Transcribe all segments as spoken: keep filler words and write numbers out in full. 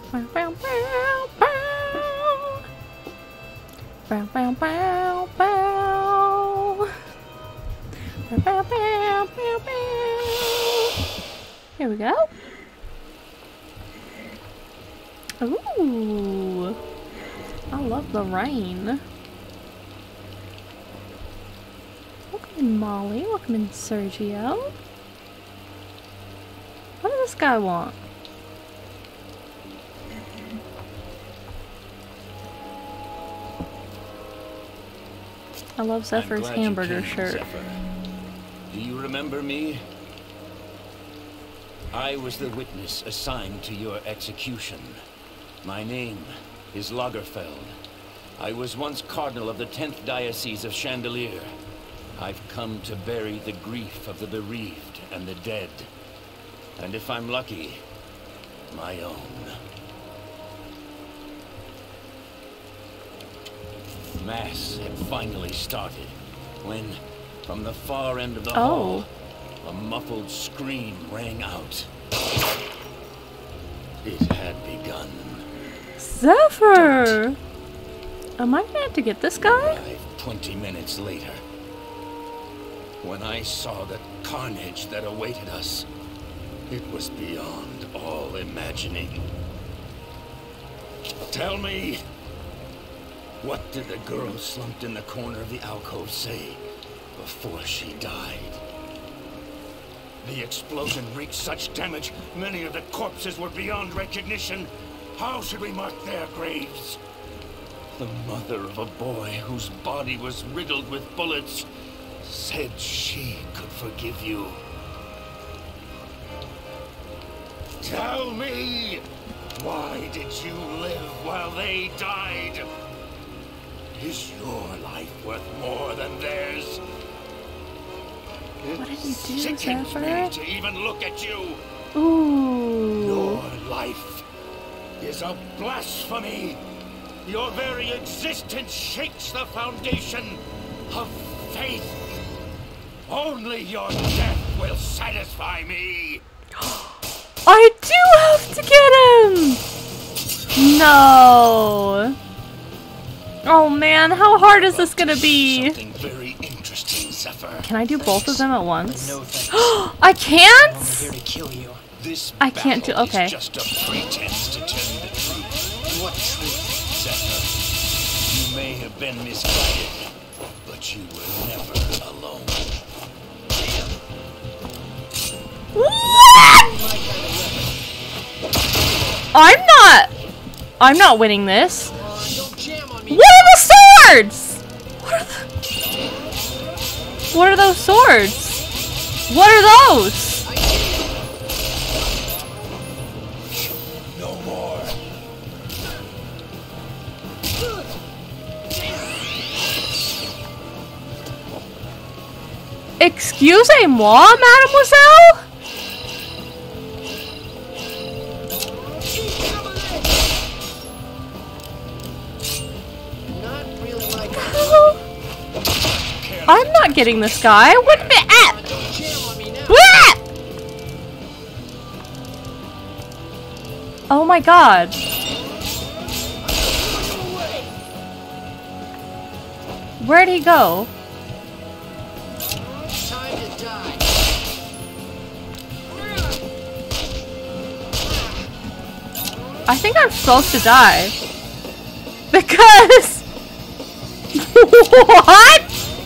Bow, bow, bow, bow. Bow, bow, bow, bow. Bow, bow, bow, bow, bow. Here we go. Ooh. I love the rain. Welcome in, Molly. Welcome in, Sergio. What does this guy want? I love Zephyr's hamburger shirt. Zephyr. Do you remember me? I was the witness assigned to your execution. My name is Lagerfeld. I was once Cardinal of the tenth Diocese of Chandelier. I've come to bury the grief of the bereaved and the dead. And if I'm lucky, my own. Mass had finally started when, from the far end of the Oh. hall, a muffled scream rang out. It had begun. Zephyr! Am I gonna have to get this guy? Arrived twenty minutes later. When I saw the carnage that awaited us, it was beyond all imagining. Tell me, what did the girl slumped in the corner of the alcove say before she died? The explosion wreaked such damage, many of the corpses were beyond recognition. How should we mark their graves? The mother of a boy whose body was riddled with bullets said she could forgive you. Tell me, why did you live while they died? Is your life worth more than theirs? What did you do, Sickens Zephyr? me to even look at you. Ooh. Your life is a blasphemy. Your very existence shakes the foundation of faith. Only your death will satisfy me. I do have to get him! No. Oh man, how hard is this gonna be? Something very interesting, Zephyr. Can I do both of them at once? No thanks. I can't? I'm only here to kill you. This I can't do- battle okay. is just a pretense to tell you the truth. What truth? Zephyr, you may have been misguided, but you were never alone. What? I'm not. I'm not winning this. Uh, don't jam on me. What are the swords? What are the? What are those swords? What are those? No more. Excusez-moi, mademoiselle? Not really like I'm not getting this guy. What the ah! Don't jam on me now. Blah! Oh my god. Where'd he go? Time to die. I think I'm supposed to die. Because... What?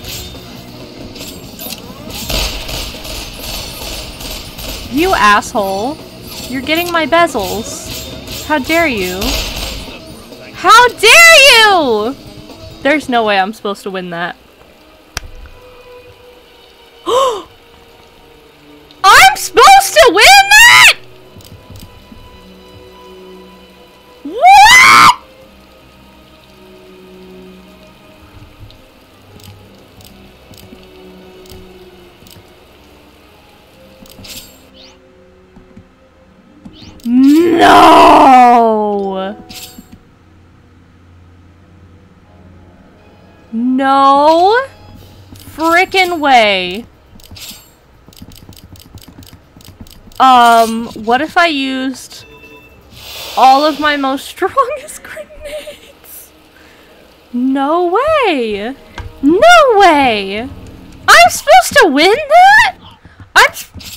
You asshole. You're getting my bezels. How dare you? How dare you! There's no way I'm supposed to win that. I'm supposed to win that?! What?! No! No frickin' way. Um, what if I used all of my most strongest grenades. No way. No way. I'm supposed to win that? I'm...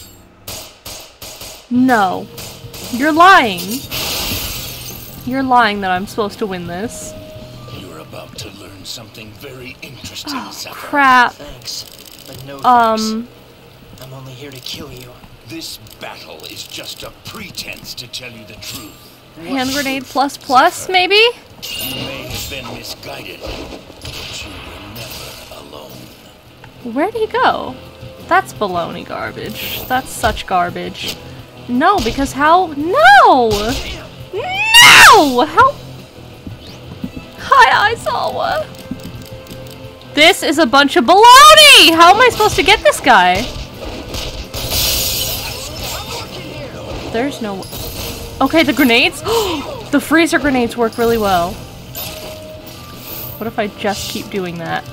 No. You're lying. You're lying that I'm supposed to win this. You're about to learn something very interesting, Oh, Zephyr. crap. Thanks, but no Um... thanks. I'm only here to kill you. This battle is just a pretense to tell you the truth. Hand grenade plus plus, maybe? You may have been misguided, but you were never alone. Where'd he go? That's baloney garbage. That's such garbage. No, because how? No! No! How? Hi, Aizawa. This is a bunch of baloney! How am I supposed to get this guy? There's no... Okay, the grenades? The freezer grenades work really well. What if I just keep doing that?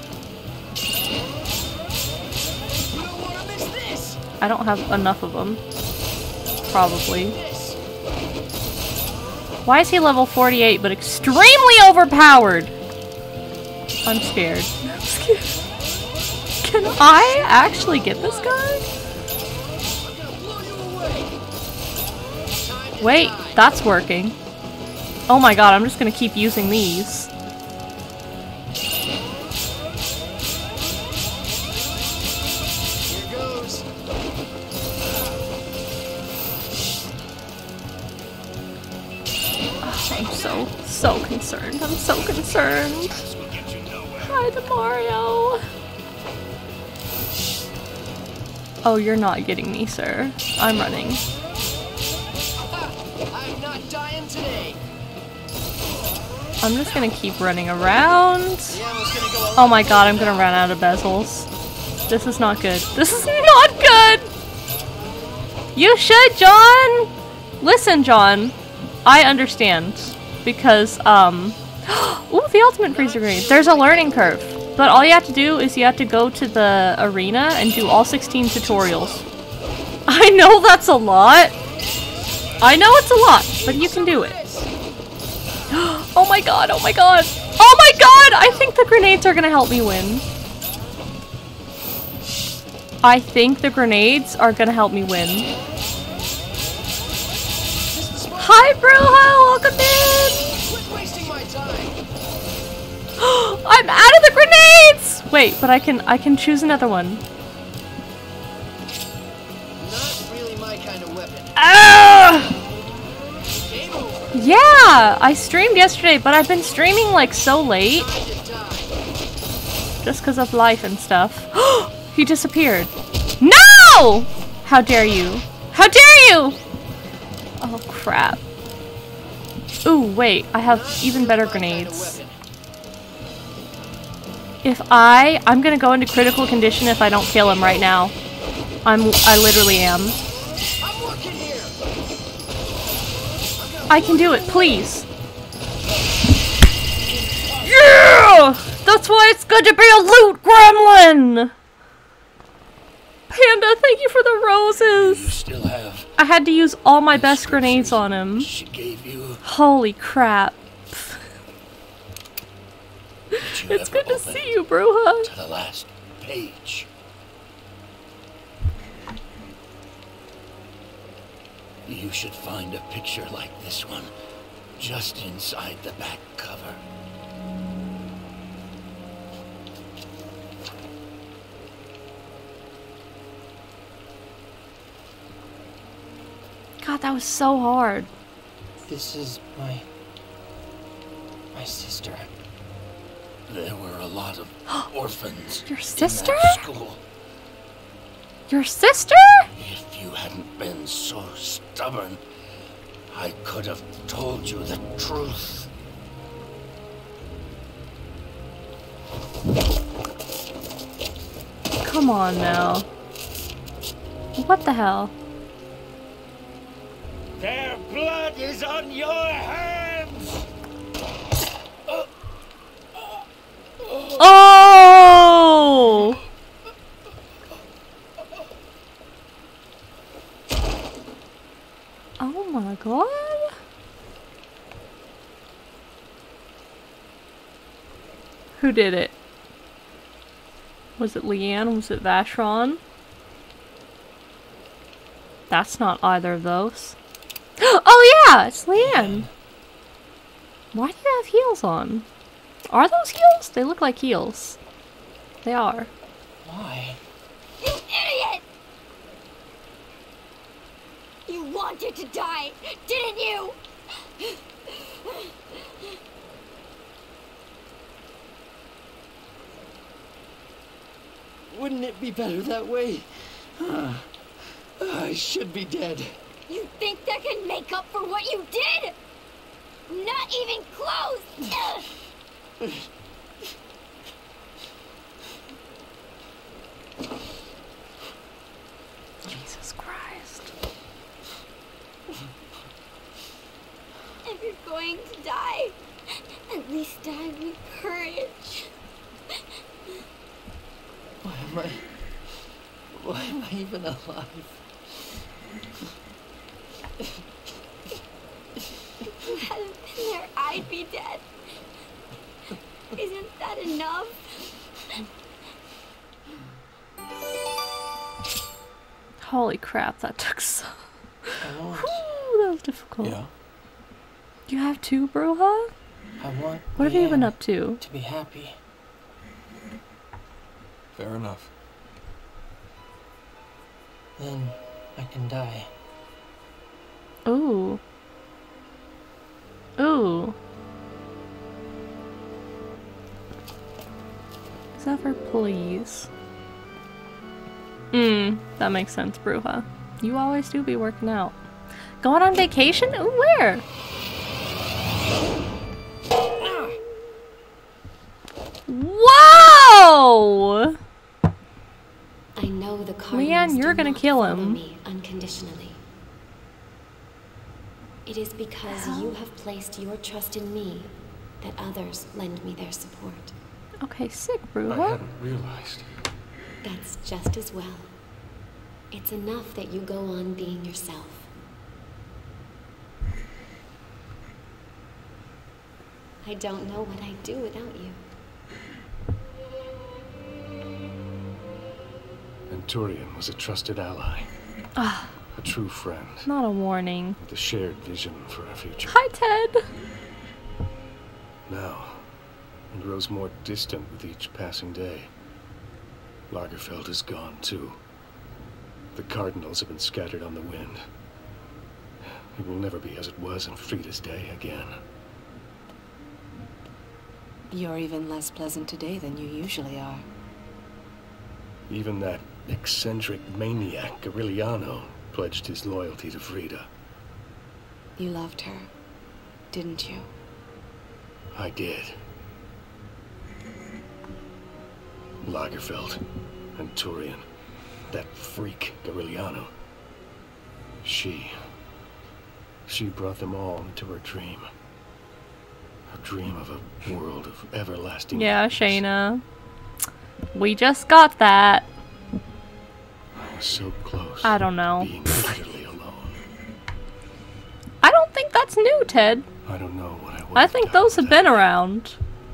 I don't have enough of them. Probably. Why is he level forty-eight but extremely overpowered? I'm scared. I'm scared. Can I actually get this guy? Wait, that's working. Oh my god, I'm just gonna keep using these. Here goes. Oh, I'm so, so concerned. I'm so concerned. Hi to Mario. Oh, you're not getting me, sir. I'm running. I'm not dying today. I'm just gonna keep running around. The ammo's gonna go Oh my god, I'm gonna run out of bezels. This is not good. This is not good! You should, John! Listen, John. I understand. Because, um... ooh, the ultimate freezer grenade. There's a learning curve. But all you have to do is you have to go to the arena and do all sixteen tutorials. I know that's a lot. I know it's a lot, but you can do it. Oh my god, oh my god. Oh my god! I think the grenades are gonna help me win. I think the grenades are gonna help me win. Hi, Bruja! Welcome in! Quit wasting my time. I'm out of the grenades! Wait, but I can I can choose another one. Not really my kind of weapon. Ah! Game over. Yeah, I streamed yesterday, but I've been streaming like so late. Time to die. Just because of life and stuff. He disappeared. No! How dare you? How dare you? Oh, crap. Ooh, wait. I have Not even really better my kind of grenades. weapon. If I... I'm gonna go into critical condition if I don't kill him right now. I'm... I literally am. I'm working here. I can do it, please. Yeah! That's why it's good to be a loot gremlin! Panda, thank you for the You roses! still have I had to use all my best scriptures grenades on him. she gave you. Holy crap. Did you It's ever good to open see you, Bruja. to the last page? You should find a picture like this one just inside the back cover. God, that was so hard. This is my... my sister. There were a lot of orphans Your in sister? that school. Your sister? If you hadn't been so stubborn, I could have told you the truth. Come on now. What the hell? Their blood is on your hands! Oh! Oh my god. Who did it? Was it Leanne? Was it Vashyron? That's not either of those. Oh yeah! It's Leanne! Why do you have heels on? Are those heels? They look like heels. They are. Why? You idiot! You wanted to die, didn't you? Wouldn't it be better that way? Uh, I should be dead. You think that can make up for what you did? Not even close! Jesus Christ. If you're going to die, at least die with courage. Why am I... Why am I even alive? If you hadn't been there, I'd be dead. Isn't that enough? Holy crap, that took so... I want... Whew, that was difficult. Yeah. You have two, Bruja? I want... What have you been Leanne up to? to be happy. Fair enough. Then I can die. Ooh. Ooh. Zephyr, please. Hmm, that makes sense, Bruja. You always do be working out. Going on vacation? Ooh, where? Whoa! I know the Cardinals Leanne, you're do gonna not kill follow him. me unconditionally. It is because you have placed your trust in me that others lend me their support. Okay, sick, I Bruja. hadn't realized. That's just as well. It's enough that you go on being yourself. I don't know what I'd do without you. And Turian was a trusted ally. Ah, A true friend. not a warning. With a shared vision for our future. Hi, Ted. Now, he grows more distant with each passing day. Lagerfeld is gone, too. The Cardinals have been scattered on the wind. It will never be as it was in Frida's day again. You're even less pleasant today than you usually are. Even that eccentric maniac, Aureliano, pledged his loyalty to Frida. You loved her, didn't you? I did. Lagerfeld and Turian, that freak, Aureliano. She... She brought them all into her dream. Her dream of a world of everlasting Yeah, happiness. Shayna. We just got that. I was so close. I don't know. Being utterly alone. I don't think that's new, Ted. I don't know what I would I have think done those have without been her. around.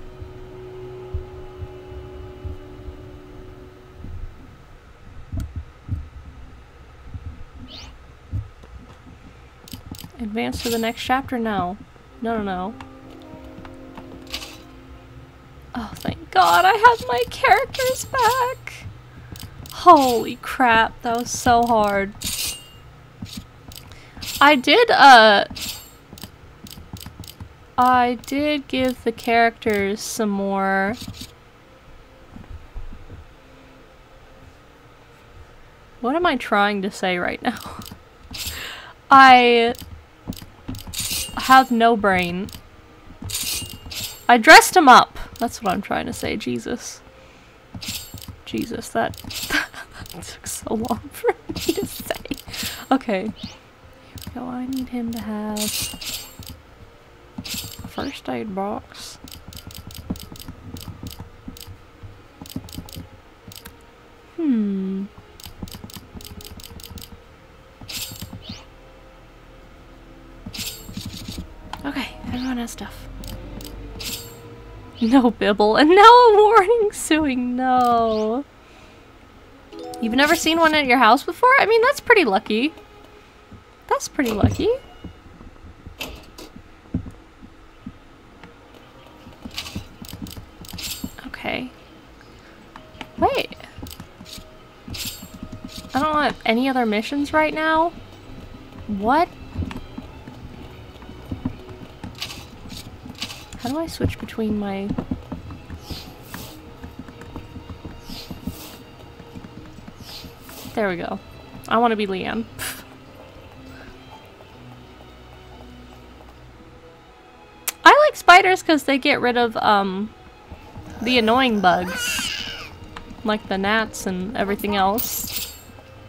Advance to the next chapter? No. No, no, no. Oh, thank God I have my characters back. Holy crap, that was so hard. I did, uh... I did give the characters some more... What am I trying to say right now? I have no brain. I dressed him up. That's what I'm trying to say. Jesus. Jesus, that, that took so long for me to say. Okay. Here we go. I need him to have a first aid box. Hmm. Okay, everyone has stuff. No bibble, and now a warning suing. No. You've never seen one at your house before? I mean, that's pretty lucky. That's pretty lucky. Okay. Wait. I don't have any other missions right now. What? How do I switch between my... There we go. I want to be Leanne. I like spiders because they get rid of um the annoying bugs. Like the gnats and everything else.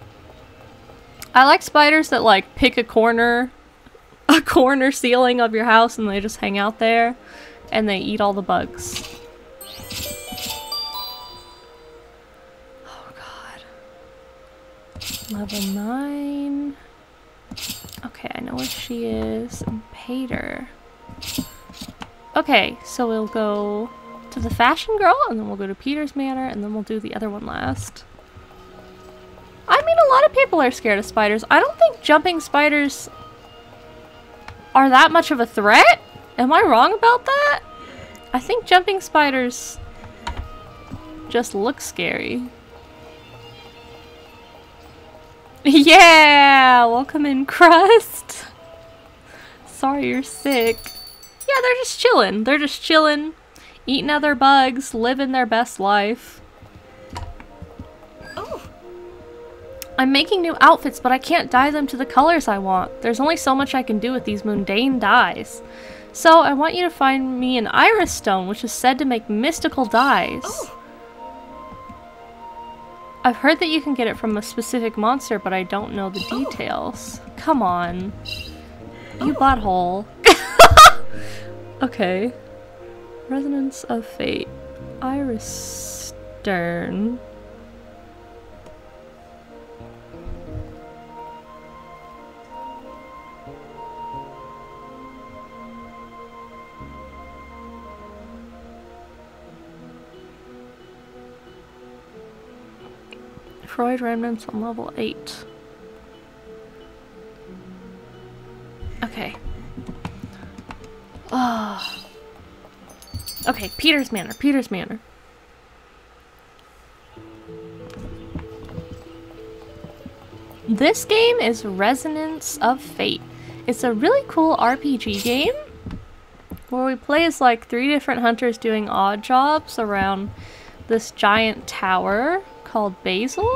I like spiders that like pick a corner a corner ceiling of your house and they just hang out there and they eat all the bugs. Oh god. Level nine. Okay, I know where she is and paid her. Okay, so we'll go to the fashion girl and then we'll go to Peter's Manor and then we'll do the other one last. I mean, a lot of people are scared of spiders. I don't think jumping spiders are that much of a threat. Am I wrong about that? I think jumping spiders just look scary. Yeah! Welcome in, Crust! Sorry you're sick. Yeah, they're just chilling. They're just chilling, eating other bugs, living their best life. I'm making new outfits, but I can't dye them to the colors I want. There's only so much I can do with these mundane dyes. So I want you to find me an iris stone, which is said to make mystical dyes. Oh. I've heard that you can get it from a specific monster, but I don't know the details. Oh. Come on. You butthole. Okay. Resonance of Fate. Iris stone. Freud remnants on level eight. Okay. Oh. Okay, Peter's Manor, Peter's Manor. This game is Resonance of Fate. It's a really cool R P G game where we play as like three different hunters doing odd jobs around this giant tower called Basel,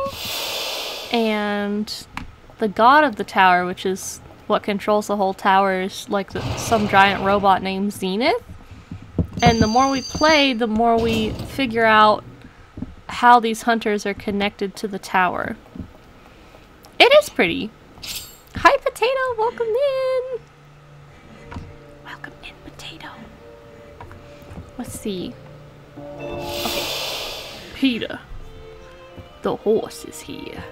and the god of the tower, which is what controls the whole tower, is like the, some giant robot named Zenith. And the more we play, the more we figure out how these hunters are connected to the tower. It is pretty. Hi, Potato! Welcome in! Welcome in, Potato. Let's see. Okay. Peter. The horse is here.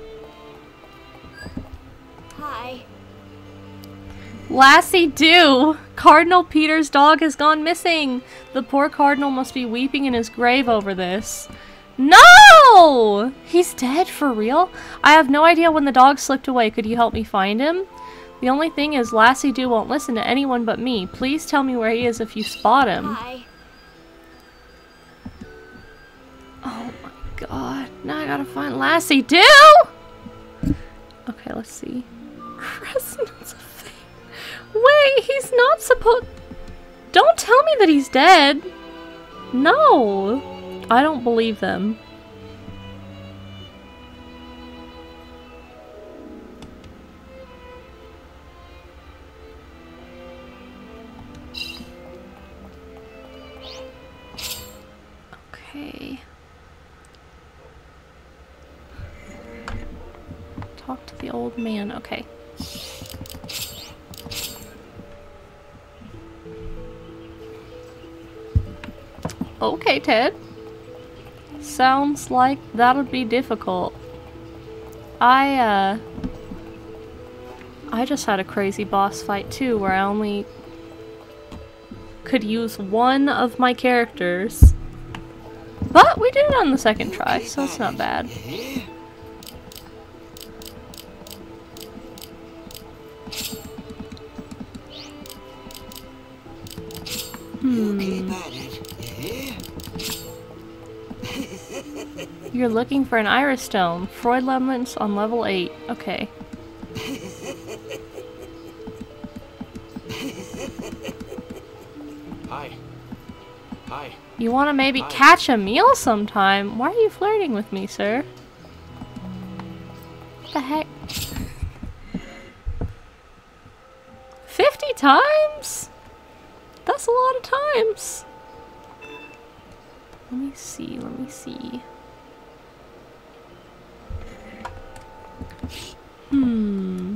Hi. Lassie do! Cardinal Peter's dog has gone missing! The poor cardinal must be weeping in his grave over this. No! He's dead, for real? I have no idea when the dog slipped away. Could you help me find him? The only thing is, Lassie do won't listen to anyone but me. Please tell me where he is if you spot him. Hi. Oh my god. Now I gotta find Lassie do! Okay, let's see. Resonance of Fate. Wait, he's not supposed... Don't tell me that he's dead. No. I don't believe them. Okay. Talk to the old man. Okay. Okay, Ted. Sounds like that'll be difficult. I, uh... I just had a crazy boss fight, too, where I only... could use one of my characters. But we did it on the second try, so it's not bad. Hmm. You're looking for an iris stone. Freud remnants on level eight. Okay. Hi. Hi. You want to maybe Hi. catch a meal sometime? Why are you flirting with me, sir? What the heck? fifty times? That's a lot of times. Let me see, let me see. Hmm.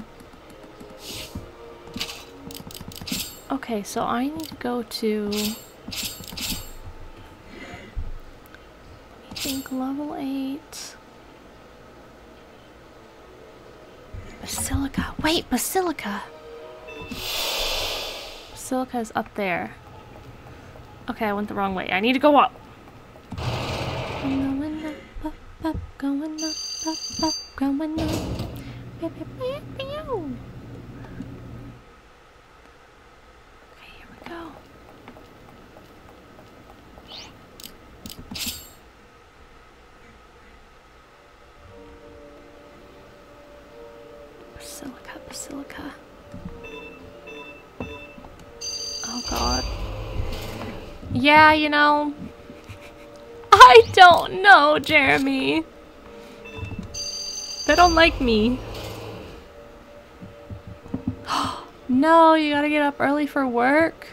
Okay, so I need to go to... I think level eight. Basilica. Wait, Basilica! Basilica is up there. Okay, I went the wrong way. I need to go up. Going up, up, up, going up, up, up, going up. Pew, pew, pew, pew. Okay, here we go. Basilica, Basilica. Oh god. Yeah, you know, I don't know, Jeremy. They don't like me. No, you gotta get up early for work.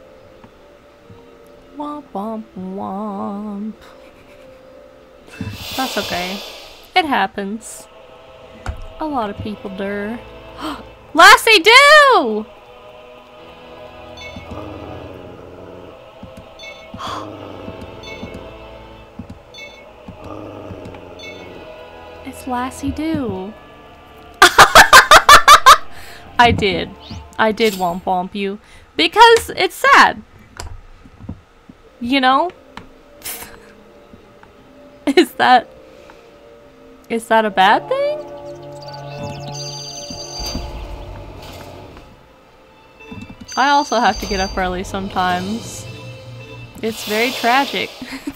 Womp womp womp. That's okay. It happens. A lot of people do. Lassie, do! It's Lassie do. I did. I did womp womp you. Because it's sad. You know? Is that... Is that a bad thing? I also have to get up early sometimes. It's very tragic.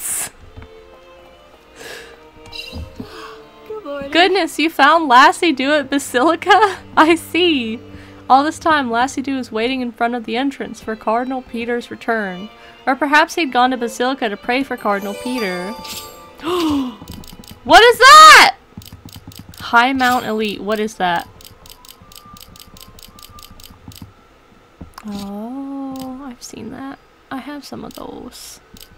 Goodness, you found Lassie Dew at Basilica? I see. All this time, Lassie Dew is waiting in front of the entrance for Cardinal Peter's return. Or perhaps he'd gone to Basilica to pray for Cardinal Peter. What is that? High Mount Elite. What is that? Oh, I've seen that. I have some of those.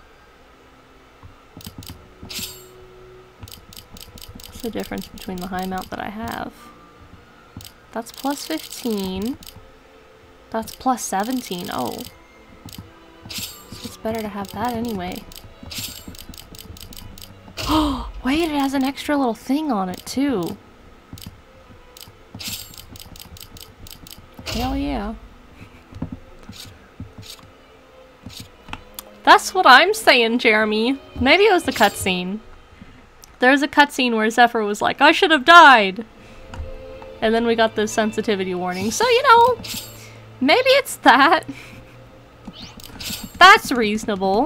What's the difference between the high mount that I have? That's plus fifteen. That's plus seventeen. Oh. So it's better to have that anyway. Oh, wait, it has an extra little thing on it too. Hell yeah. That's what I'm saying, Jeremy. Maybe it was the cutscene. There's a cutscene where Zephyr was like, I should have died! And then we got the sensitivity warning. So, you know, maybe it's that. That's reasonable.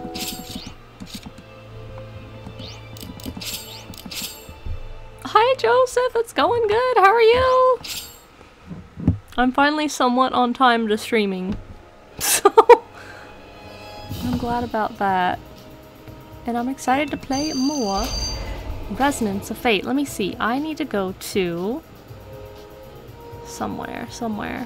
Hi, Joseph. It's going good. How are you? I'm finally somewhat on time to streaming. So... I'm glad about that. And I'm excited to play more. Resonance of Fate. Let me see. I need to go to... Somewhere. Somewhere.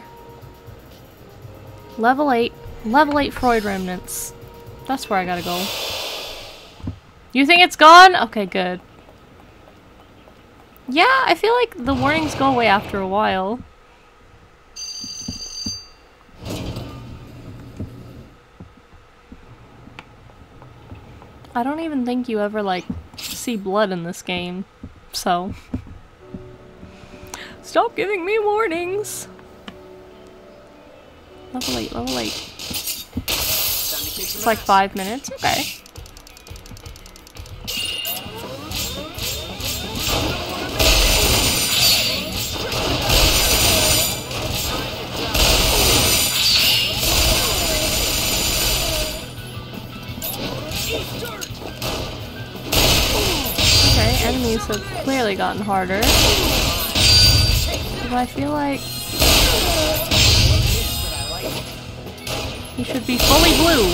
Level eight. Level eight Freud remnants. That's where I gotta go. You think it's gone? Okay, good. Yeah, I feel like the warnings go away after a while. I don't even think you ever, like, see blood in this game, so... Stop giving me warnings! Level eight, level eight. It's like five minutes? Okay. Okay, enemies have clearly gotten harder. But I feel like he should be fully blue.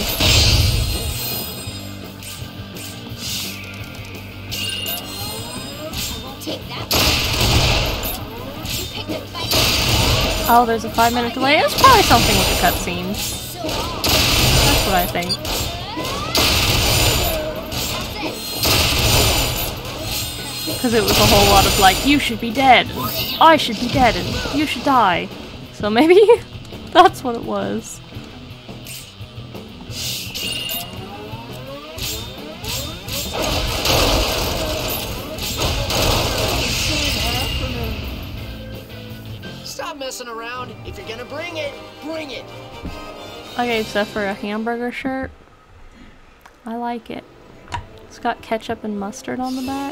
Take that. You picked a fight. Oh, there's a five minute delay. It's probably something with the cutscenes. That's what I think. Because it was a whole lot of like, you should be dead, and I should be dead, and you should die. So maybe that's what it was. Stop messing around. If you're gonna bring it, bring it. I gave Zephyr a hamburger shirt. I like it. It's got ketchup and mustard on the back.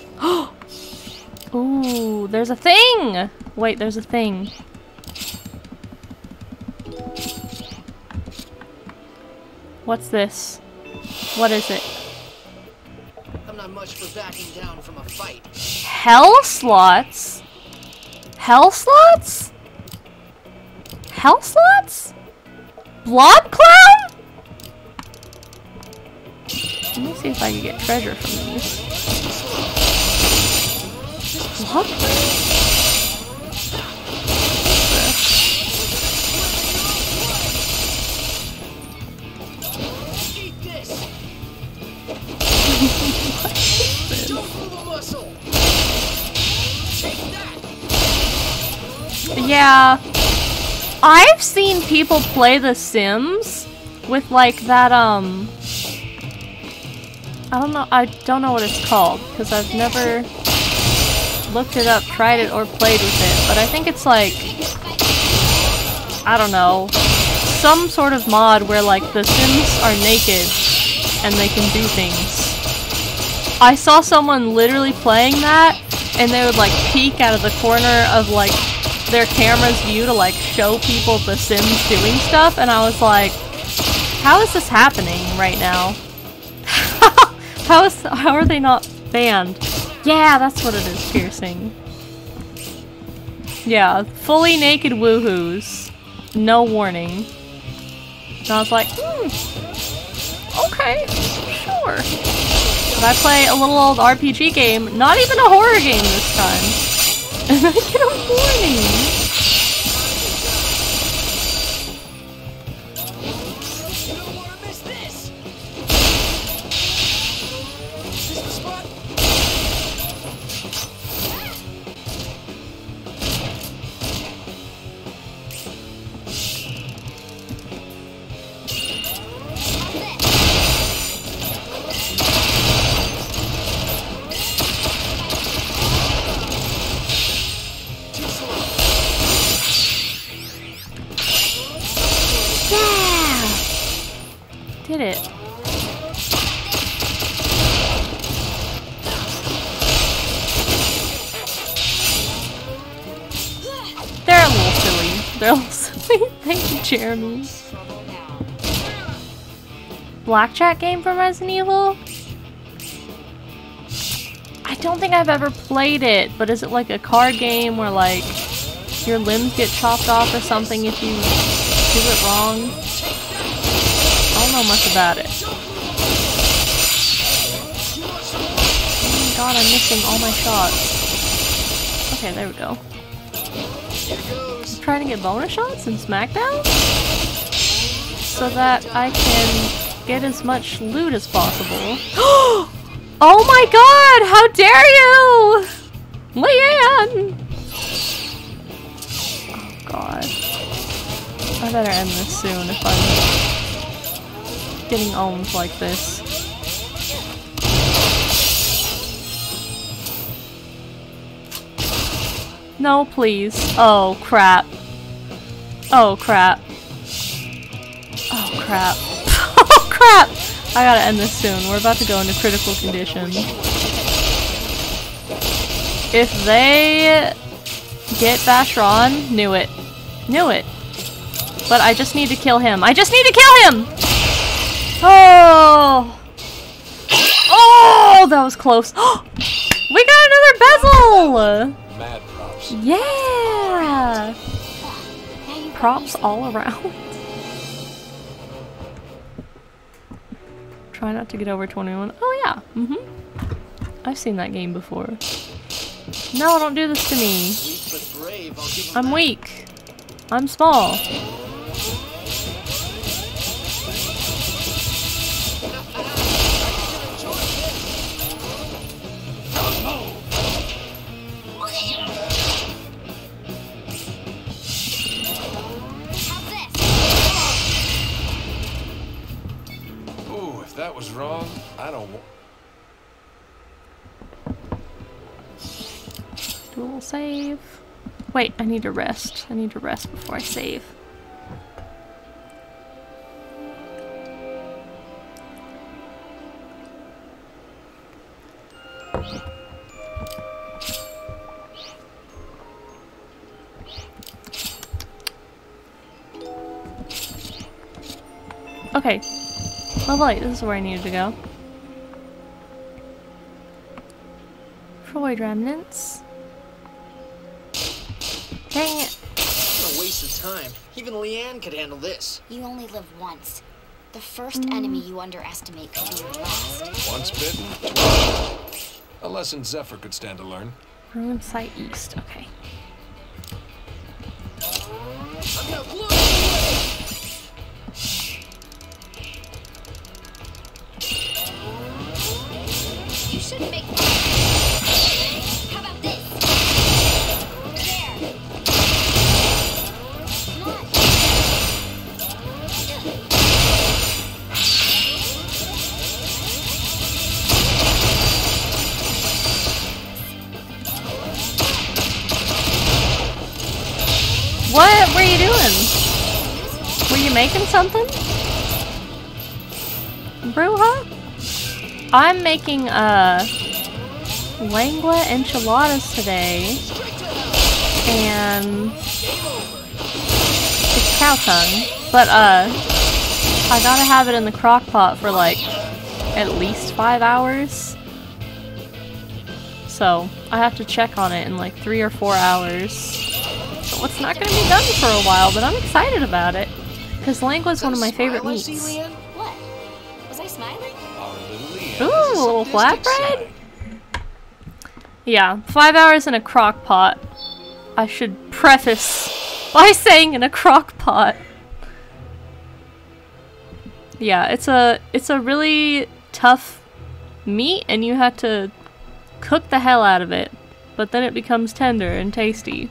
Ooh, there's a thing! Wait, there's a thing. What's this? What is it? I'm not much for backing down from a fight. Hell slots? Hell slots? Hell slots? Blob clown? Let me see if I can get treasure from these. Blob clown? Eat this. What is this? Don't move a muscle. Take that. Yeah. I've seen people play The Sims with like that, um... I don't know, I don't know what it's called, because I've never looked it up, tried it, or played with it, but I think it's like, I don't know, some sort of mod where like the Sims are naked and they can do things. I saw someone literally playing that, and they would like peek out of the corner of like their camera's view to like show people the Sims doing stuff, and I was like, how is this happening right now? how is how are they not banned? Yeah, that's what it is, piercing. Yeah, fully naked woohoos. No warning. And I was like, hmm, okay, sure. But I play a little old R P G game, not even a horror game this time. And I get a warning! You don't want to miss this. Is this the spot? Did it. They're a little silly. They're a little silly. Thank you, Jeremy. Blackjack game from Resident Evil? I don't think I've ever played it, but is it like a card game where like your limbs get chopped off or something if you do it wrong? I don't know much about it. Oh my god, I'm missing all my shots. Okay, there we go. I'm trying to get bonus shots in SmackDown? So that I can get as much loot as possible. Oh my god! How dare you! Leanne! Oh god. I better end this soon if I'm getting owned like this. No, please. Oh, crap. Oh, crap. Oh, crap. Oh, crap! crap! I gotta end this soon. We're about to go into critical condition. If they get Vashyron, knew it. Knew it. But I just need to kill him. I just need to kill him! Oh! Oh! That was close. We got another Basel! Mad props. Yeah! Props all around. Try not to get over twenty-one. Oh yeah. Mm-hmm. I've seen that game before. No, don't do this to me. Weak but brave, I'll give him I'm that. weak. I'm small. Ooh, if that was wrong, I don't want. Do a little save. Wait, I need to rest. I need to rest before I save. Okay. Level eight, this is where I needed to go. Freud remnants. Dang it. What a waste of time. Even Leanne could handle this. You only live once. The first enemy you underestimate could be your last. Once bitten, twice. A lesson Zephyr could stand to learn. Ruin site east, okay. I'm gonna blow you away. You shouldn't make. How about this? There. Come on. What were you doing? Were you making something? Bruja? I'm making uh lengua enchiladas today, and it's cow tongue, but uh I gotta have it in the crock pot for like at least five hours. So I have to check on it in like three or four hours. So it's not gonna be done for a while, but I'm excited about it. Because lengua is one of my favorite Smile I see, meats. Leanne? What? Was I smiling? Our little Leanne Ooh, is a little sadistic flatbread? side. Yeah, five hours in a crock pot. I should preface by saying in a crock pot. Yeah, it's a it's a really tough meat, and you have to cook the hell out of it, but then it becomes tender and tasty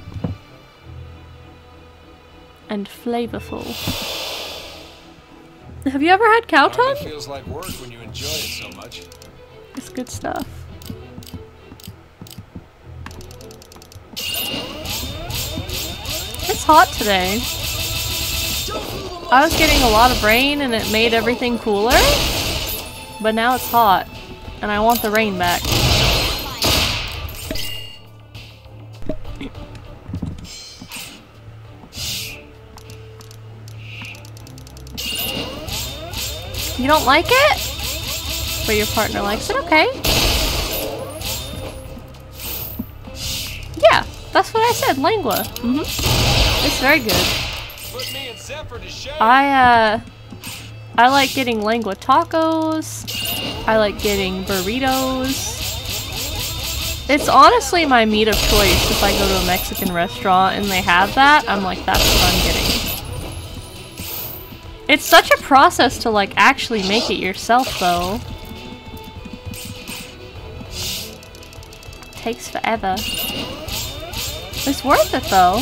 and flavorful. Have you ever had cow tongue? Hardly feels like work when you enjoy it so much. It's good stuff. It's hot today. I was getting a lot of rain and it made everything cooler, but now it's hot and I want the rain back. You don't like it? But your partner likes it? Okay. Yeah, that's what I said, lengua. Mm-hmm. It's very good. Put me and Zephyr to shame. I, uh... I like getting lengua tacos. I like getting burritos. It's honestly my meat of choice if I go to a Mexican restaurant and they have that. I'm like, that's what I'm getting. It's such a process to, like, actually make it yourself, though. Takes forever. It's worth it, though.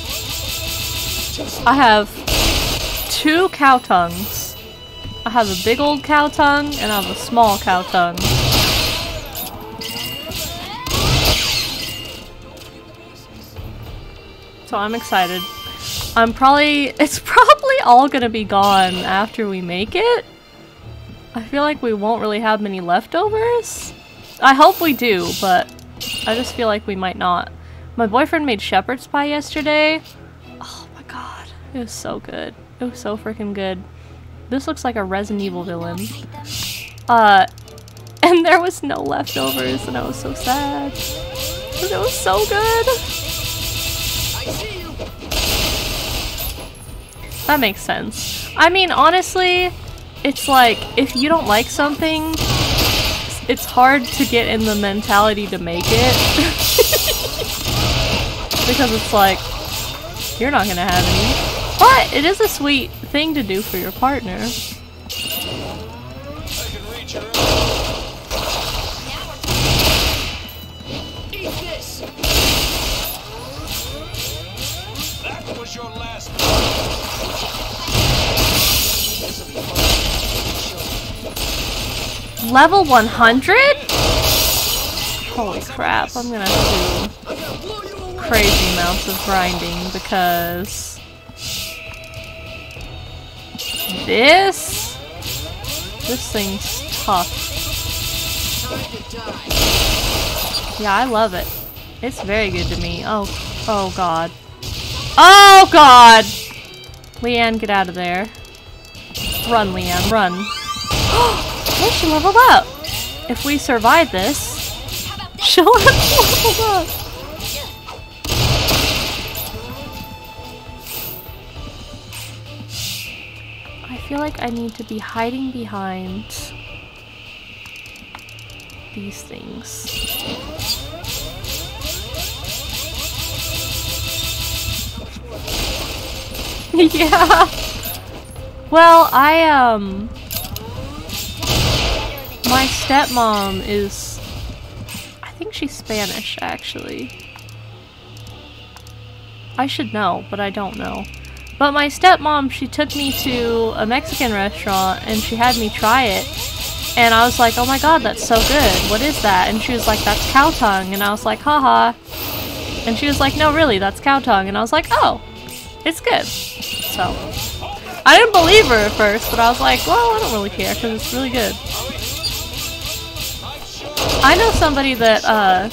I have two cow tongues. I have a big old cow tongue, and I have a small cow tongue. So I'm excited. I'm probably, it's probably all gonna be gone after we make it, I feel like we won't really have many leftovers. I hope we do, but I just feel like we might not. My boyfriend made shepherd's pie yesterday. Oh my god. It was so good. It was so freaking good. This looks like a Resident Evil villain. Uh, and there was no leftovers, and I was so sad. But it was so good. That makes sense. I mean, honestly, it's like, if you don't like something, it's hard to get in the mentality to make it. Because it's like, you're not gonna have any. But it is a sweet thing to do for your partner. Eat this. That was your last. Level one hundred? Holy crap, I'm gonna have to do crazy amounts of grinding because this this thing's tough. Yeah, I love it. It's very good to me. Oh, oh god. Oh god! Leanne, get out of there. Run, Leanne, run. Hey, she leveled up! If we survive this, she'll have leveled up! I feel like I need to be hiding behind these things. Yeah! Well, I, um... my stepmom is... I think she's Spanish, actually. I should know, but I don't know. But my stepmom, she took me to a Mexican restaurant, and she had me try it. And I was like, oh my god, that's so good. What is that? And she was like, that's cow tongue. And I was like, haha. And she was like, no, really, that's cow tongue. And I was like, oh, it's good. So, I didn't believe her at first, but I was like, well, I don't really care, because it's really good. I know somebody that, uh,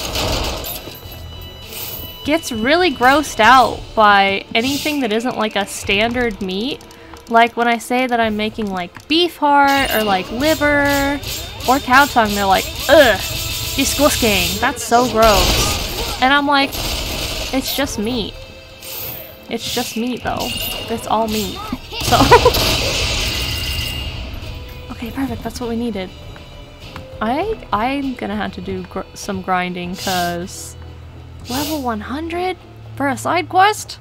gets really grossed out by anything that isn't like a standard meat. Like when I say that I'm making like beef heart or like liver or cow tongue, they're like, ugh, disgusting, that's so gross. And I'm like, it's just meat. It's just meat though. It's all meat. So okay, perfect, that's what we needed. I, I'm gonna have to do gr some grinding cause level one hundred for a side quest?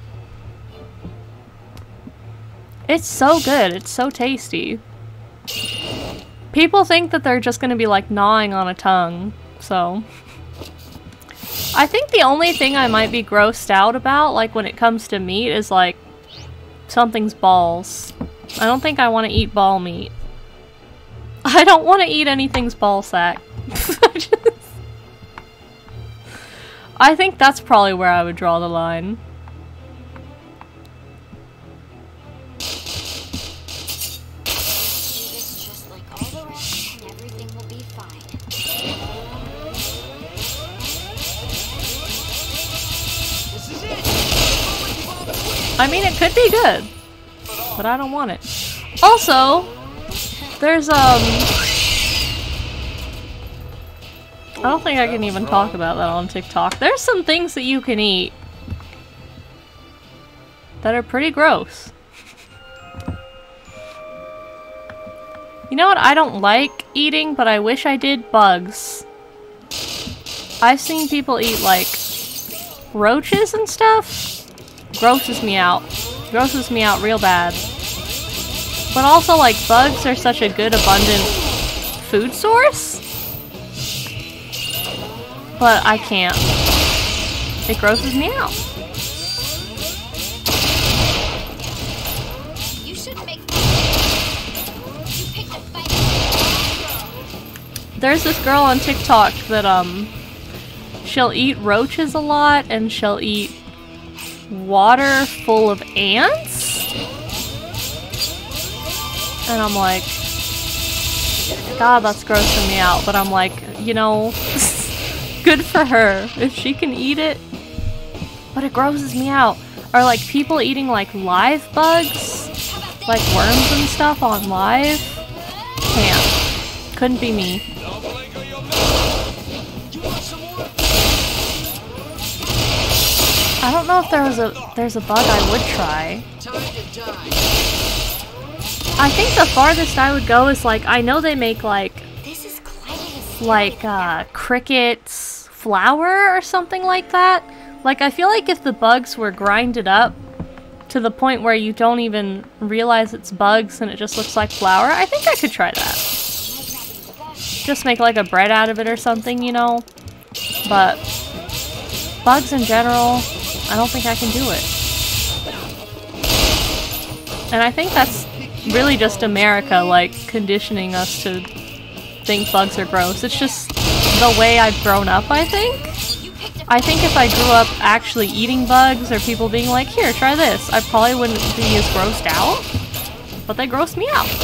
It's so good. It's so tasty. People think that they're just gonna be like gnawing on a tongue, so. I think the only thing I might be grossed out about, like when it comes to meat, is like something's balls. I don't think I want to eat ball meat. I don't want to eat anything's ball sack. I think that's probably where I would draw the line. It's just like all the rest, and everything will be fine. This is it. I mean, it could be good, but I don't want it. Also, there's um. I don't think I can even talk about that on TikTok. There's some things that you can eat that are pretty gross. You know what I don't like eating, but I wish I did? Bugs. I've seen people eat, like, roaches and stuff. Grosses me out. Grosses me out real bad. But also, like, bugs are such a good, abundant food source. But I can't. It grosses me out. You shouldn't make. You picked a fight. There's this girl on TikTok that um she'll eat roaches a lot and she'll eat water full of ants. And I'm like, God, that's grossing me out, but I'm like, you know, good for her if she can eat it. But it grosses me out. Are like people eating like live bugs? Like worms and stuff on live? Can't. Couldn't be me. I don't know if there was a there's a bug I would try. I think the farthest I would go is like, I know they make like like uh, crickets flour or something like that. Like I feel like if the bugs were grinded up to the point where you don't even realize it's bugs and it just looks like flour, I think I could try that. Just make like a bread out of it or something, you know? But bugs in general, I don't think I can do it. And I think that's really just America, like, conditioning us to think bugs are gross. It's just the way I've grown up, I think. I think if I grew up actually eating bugs, or people being like, here, try this, I probably wouldn't be as grossed out. But they gross me out.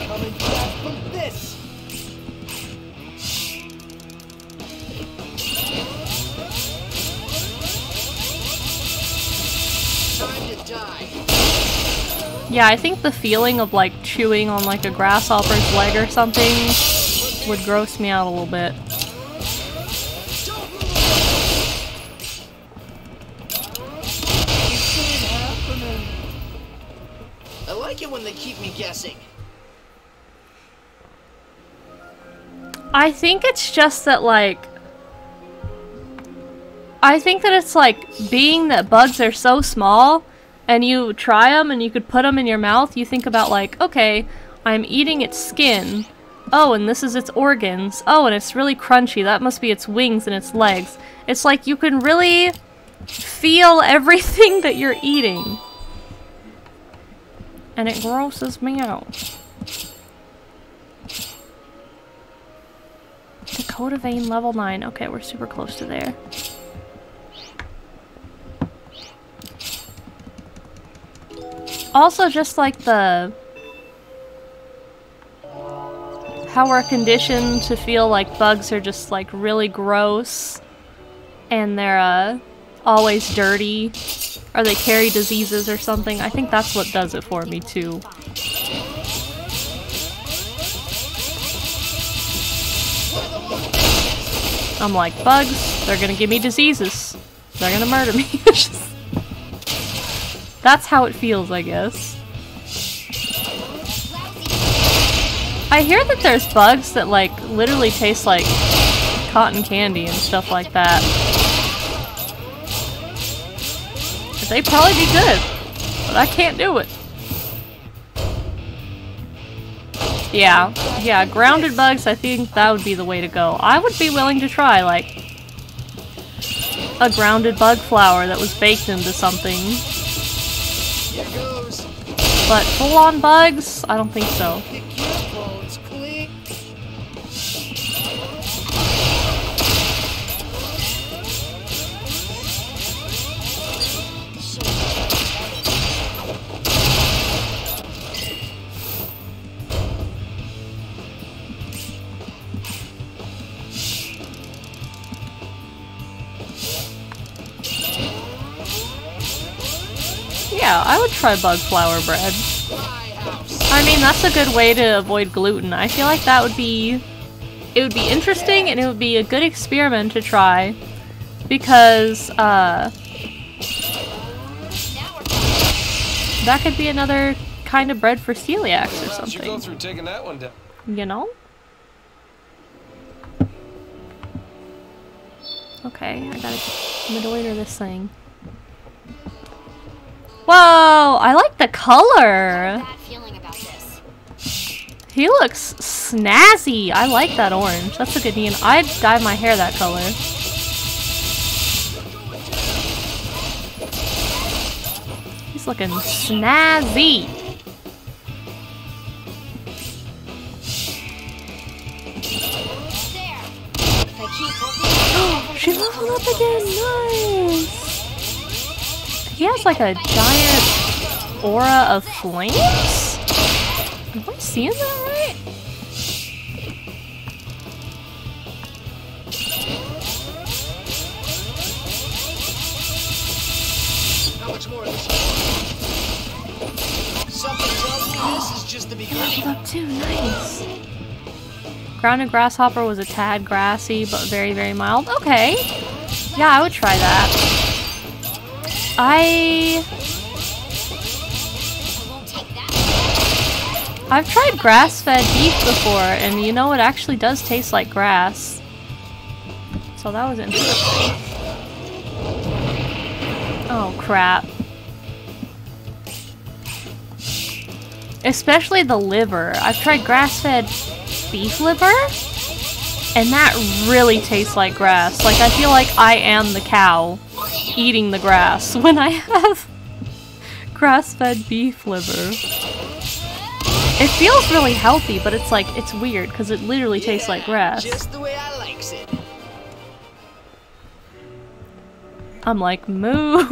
Yeah, I think the feeling of like chewing on like a grasshopper's leg or something would gross me out a little bit. I like it when they keep me guessing. I think it's just that like I think that it's like being that bugs are so small and you try them and you could put them in your mouth, you think about like, okay, I'm eating its skin. Oh, and this is its organs. Oh, and it's really crunchy. That must be its wings and its legs. It's like you can really feel everything that you're eating. And it grosses me out. Dakota Vein level nine. Okay, we're super close to there. Also, just like the how we're conditioned to feel like bugs are just like really gross and they're uh, always dirty or they carry diseases or something. I think that's what does it for me too. I'm like, bugs, they're gonna give me diseases. They're gonna murder me. That's how it feels, I guess. I hear that there's bugs that like literally taste like cotton candy and stuff like that. They'd probably be good, but I can't do it. Yeah, yeah, grounded bugs, I think that would be the way to go. I would be willing to try like a grounded bug flour that was baked into something. But full-on bugs? I don't think so. Yeah, I would try bug flour bread. I mean, that's a good way to avoid gluten. I feel like that would be... It would be interesting and it would be a good experiment to try. Because, uh... that could be another kind of bread for celiacs or something. You go through taking that one down. You know? Okay, I gotta... I'm gonna order this thing. Whoa! I like the color! He looks snazzy! I like that orange. That's a good name. I'd dye my hair that color. He's looking snazzy! She leveled up again! Nice! He has like a giant aura of flames? Am I seeing that right? Something tells me this is just the beginning. Leveled up too, nice. Grounded grasshopper was a tad grassy, but very, very mild. Okay. Yeah, I would try that. I... I've tried grass-fed beef before, and you know, it actually does taste like grass. So that was interesting. Oh, crap. Especially the liver. I've tried grass-fed beef liver, and that really tastes like grass. Like, I feel like I am the cow eating the grass when I have grass-fed beef liver. It feels really healthy, but it's like, it's weird because it literally yeah, tastes like grass. Just the way I likes it. I'm like, moo.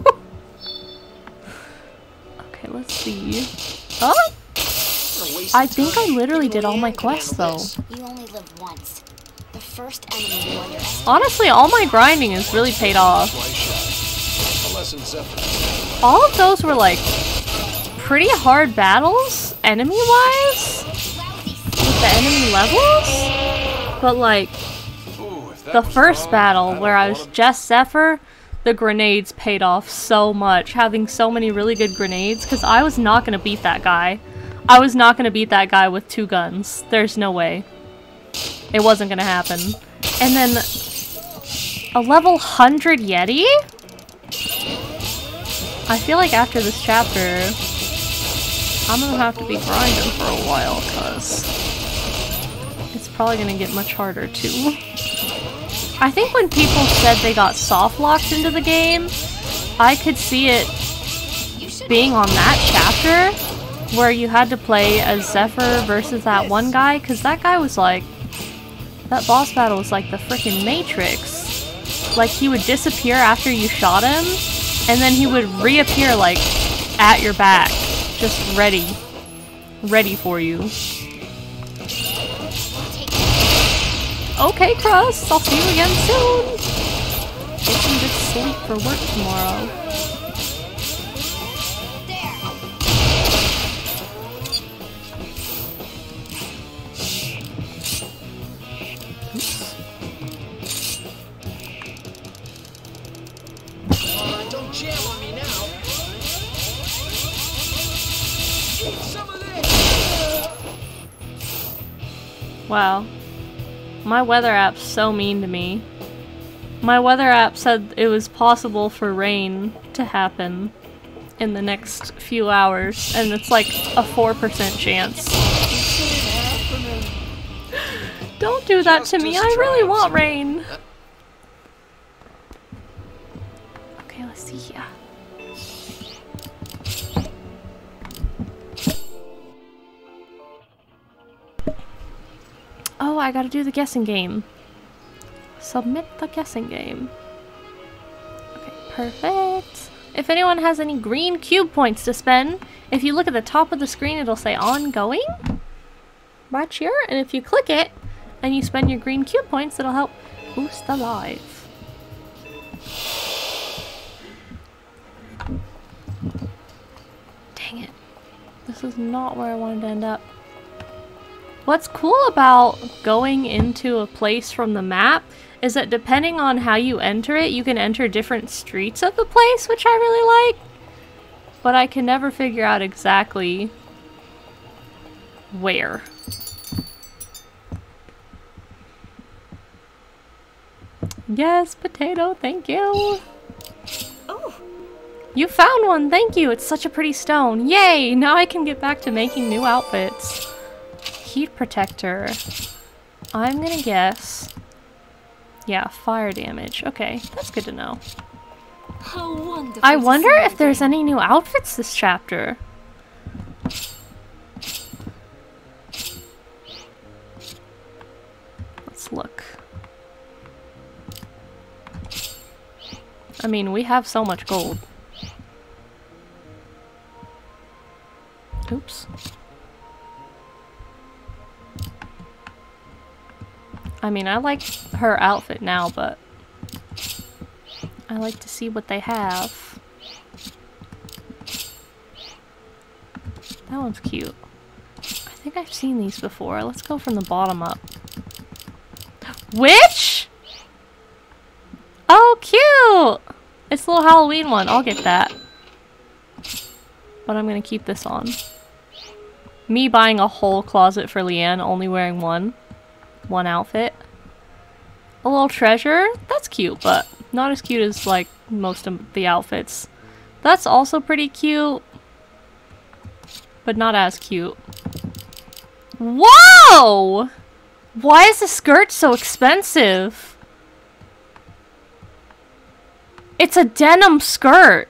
Okay, let's see. Oh! I think I literally did all my quests though. You only live once. The first enemy you underestimate. Honestly, all my grinding has really paid off. All of those were like pretty hard battles, enemy-wise, with the enemy levels. But like, the first battle where I was just Zephyr, the grenades paid off so much, having so many really good grenades, because I was not going to beat that guy. I was not going to beat that guy with two guns. There's no way. It wasn't going to happen. And then a level one hundred Yeti? I feel like after this chapter, I'm going to have to be grinding for a while, because it's probably going to get much harder too. I think when people said they got soft locked into the game, I could see it being on that chapter where you had to play as Zephyr versus that one guy, because that guy was like, that boss battle was like the freaking Matrix. Like, he would disappear after you shot him, and then he would reappear like at your back, just ready, ready for you. Okay, Crust, I'll see you again soon. Get some good sleep for work tomorrow. Oops. Uh, don't jam on me now. Eat some of this. Wow. My weather app's so mean to me. My weather app said it was possible for rain to happen in the next few hours, and it's like a four percent chance. Don't do that to me, I really want rain! Okay, let's see here. Oh, I gotta do the guessing game. Submit the guessing game. Okay, perfect. If anyone has any green cube points to spend, if you look at the top of the screen, it'll say ongoing right here. And if you click it and you spend your green cube points, it'll help boost the live. Dang it. This is not where I wanted to end up. What's cool about going into a place from the map is that depending on how you enter it, you can enter different streets of the place, which I really like. But I can never figure out exactly where. Yes, potato, thank you. Oh. You found one, thank you. It's such a pretty stone. Yay, now I can get back to making new outfits. Heat protector. I'm gonna guess. Yeah, fire damage. Okay, that's good to know. How wonderful. I wonder if there's any new outfits this chapter. Let's look. I mean, we have so much gold. Oops. I mean, I like her outfit now, but I like to see what they have. That one's cute. I think I've seen these before. Let's go from the bottom up. Witch? Oh, cute! It's a little Halloween one. I'll get that. But I'm gonna keep this on. Me buying a whole closet for Leanne, only wearing one. One outfit. A little treasure? That's cute, but not as cute as, like, most of the outfits. That's also pretty cute. But not as cute. Whoa! Why is the skirt so expensive? It's a denim skirt.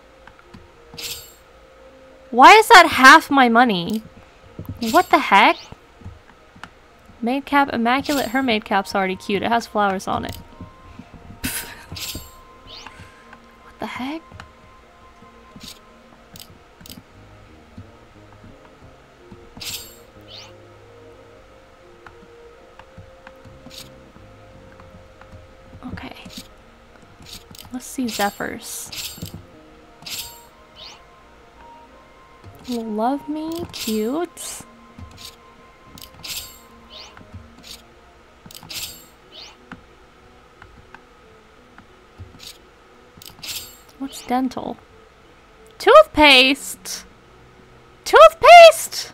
Why is that half my money? What the heck? Maid cap, immaculate. Her maid cap's already cute. It has flowers on it. What the heck? Okay. Let's see Zephyr's. Love me, cute. What's dental? Toothpaste! Toothpaste!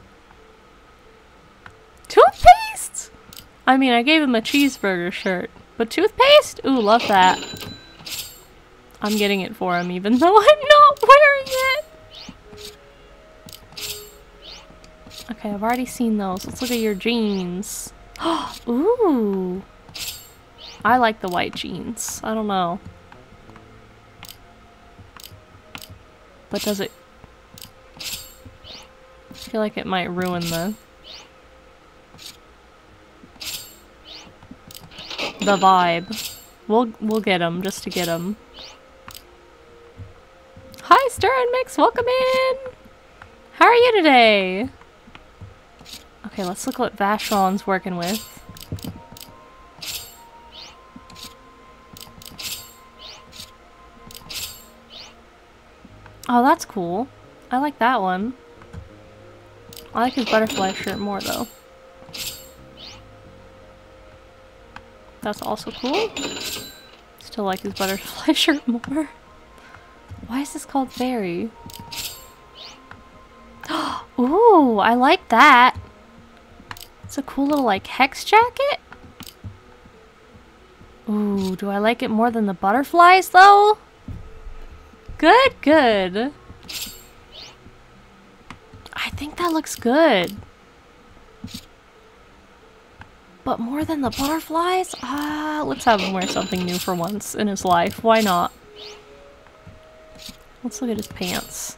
Toothpaste! I mean, I gave him a cheeseburger shirt, but toothpaste? Ooh, love that. I'm getting it for him even though I'm not wearing it. Okay, I've already seen those. Let's look at your jeans. Ooh. I like the white jeans. I don't know. But does it... I feel like it might ruin the... the vibe. We'll, we'll get them just to get them. Hi, Stir and Mix! Welcome in! How are you today? Okay, let's look what Vashyron's working with. Oh, that's cool. I like that one. I like his butterfly shirt more, though. That's also cool. Still like his butterfly shirt more. Why is this called Fairy? Ooh, I like that. It's a cool little, like, hex jacket. Ooh, do I like it more than the butterflies, though? Good, good. I think that looks good. But more than the butterflies? Ah, let's have him wear something new for once in his life. Why not? Let's look at his pants.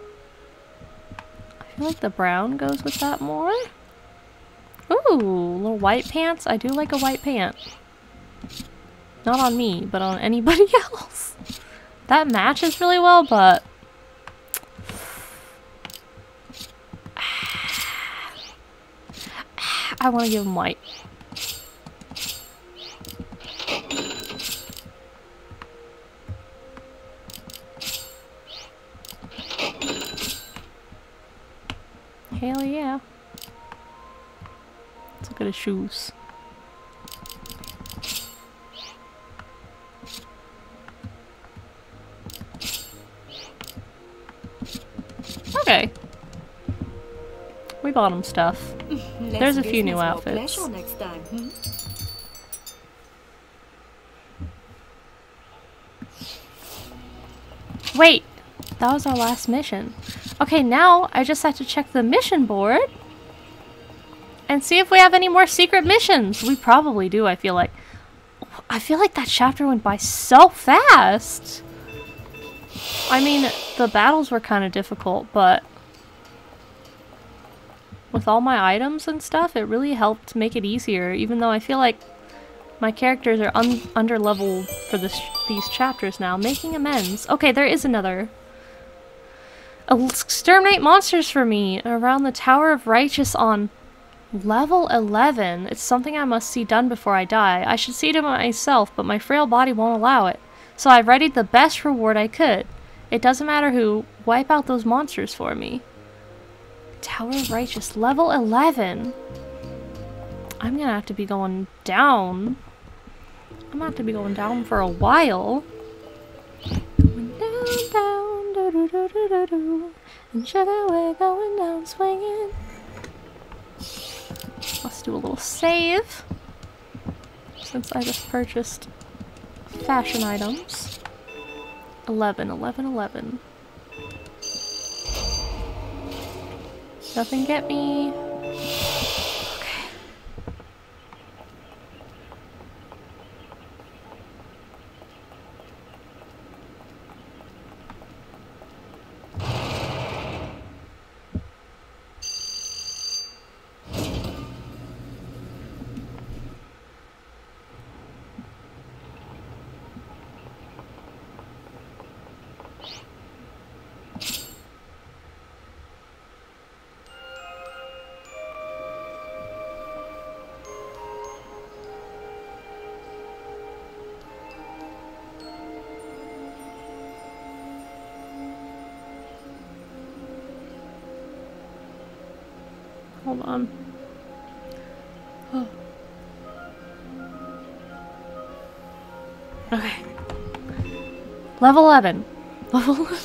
I feel like the brown goes with that more. Ooh, little white pants. I do like a white pant. Not on me, but on anybody else. That matches really well, but... I want to give him white. Hell yeah. Let's look at his shoes. Okay. We bought him stuff. There's a few new outfits. Next time, hmm? Wait! That was our last mission. Okay, now I just have to check the mission board and see if we have any more secret missions. We probably do, I feel like. I feel like that chapter went by so fast. I mean, the battles were kind of difficult, but with all my items and stuff, it really helped make it easier, even though I feel like my characters are un under level for this these chapters now. Making amends. Okay, there is another. Exterminate monsters for me around the Tower of Righteous on level eleven. It's something I must see done before I die. I should see it myself, but my frail body won't allow it. So I've readied the best reward I could. It doesn't matter who. Wipe out those monsters for me. Tower of Righteous, level eleven. I'm gonna have to be going down. I'm gonna have to be going down for a while. Going down, down, do do do do do do. And sugar, we're going down swinging. Let's do a little save. Since I just purchased fashion items. eleven, eleven, eleven. Nothing get me. Okay. Hold on. Oh. Okay. Level eleven. Level eleven.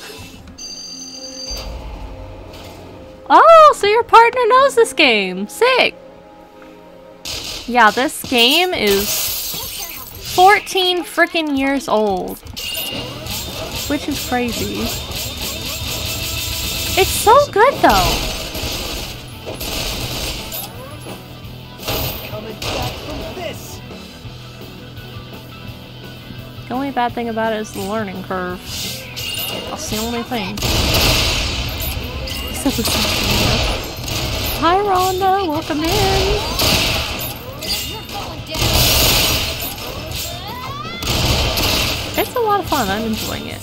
Oh, so your partner knows this game. Sick. Yeah, this game is fourteen freaking years old. Which is crazy. It's so good though. The only bad thing about it is the learning curve. That's the only thing. Except it's Hi Rhonda, welcome in! It's a lot of fun, I'm enjoying it.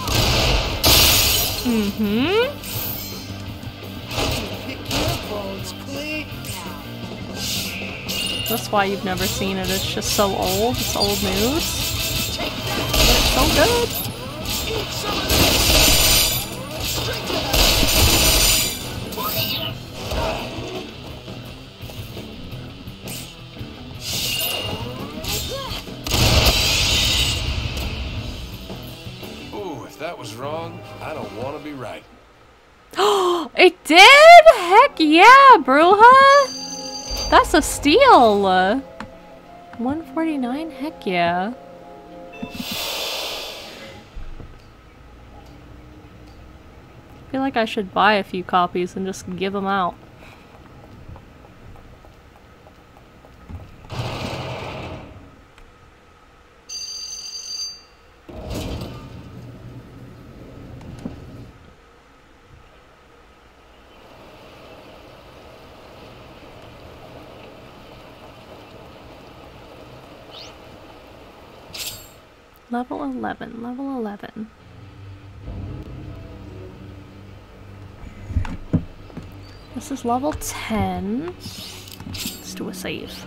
Mm-hmm. That's why you've never seen it, it's just so old, it's old news. So good. Ooh, if that was wrong, I don't want to be right. Oh, it did? Heck yeah, Bruja. That's a steal. one forty-nine? Heck yeah. I feel like I should buy a few copies and just give them out. Level eleven, level eleven. This is level ten. Let's do a save.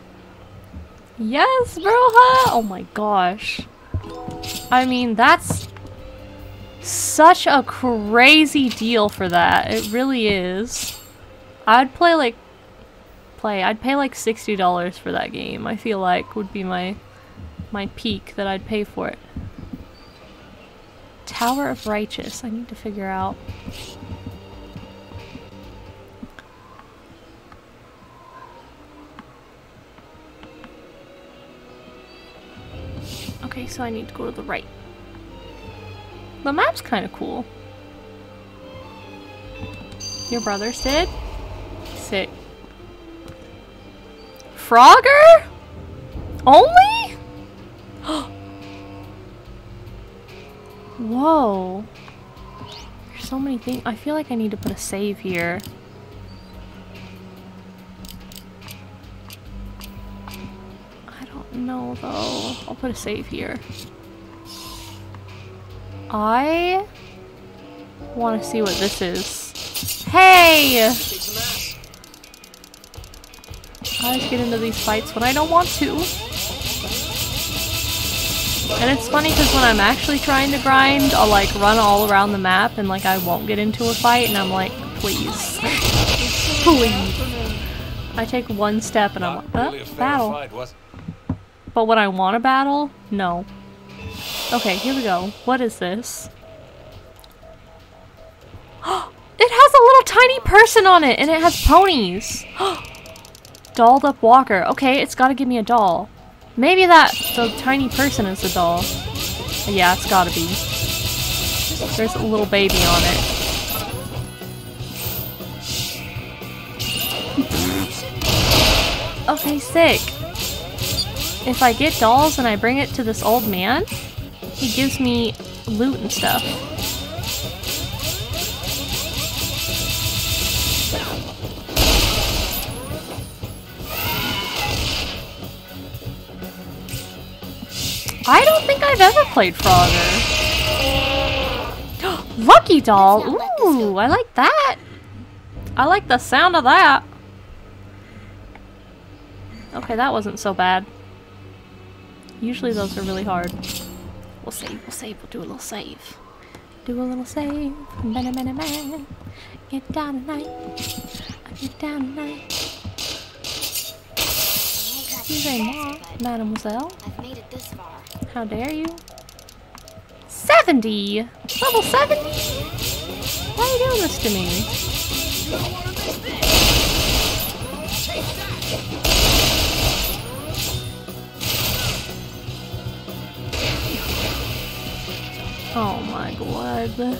Yes, Bruja! Oh my gosh. I mean, that's such a crazy deal for that. It really is. I'd play like... Play. I'd pay like sixty dollars for that game. I feel like would be my, my peak that I'd pay for it. Tower of Righteous. I need to figure out... Okay, so I need to go to the right. The map's kind of cool. Your brothers did? Sick. Frogger? Only? Whoa. There's so many things. I feel like I need to put a save here. No, though. I'll put a save here. I want to see what this is. Hey! I always get into these fights when I don't want to. And it's funny because when I'm actually trying to grind, I'll like run all around the map and like I won't get into a fight and I'm like, Please. Please. I take one step and I'm like, uh, Really a fair battle. fight, was it? But when I want to battle, no. Okay, here we go. What is this? It has a little tiny person on it, and it has ponies. Dolled up walker. Okay, it's gotta give me a doll. Maybe that the tiny person is the doll. Yeah, it's gotta be. There's a little baby on it. Okay, sick. If I get dolls and I bring it to this old man, he gives me loot and stuff. I don't think I've ever played Frogger. Lucky doll! Ooh, I like that! I like the sound of that! Okay, that wasn't so bad. Usually those are really hard. We'll save, we'll save, we'll do a little save. Do a little save. Mana, mana, mana. Get down tonight. Get down tonight. Excusez-moi, mademoiselle. I've made it this far. How dare you? seventy! Level seventy? Why are you doing this to me? Oh my god.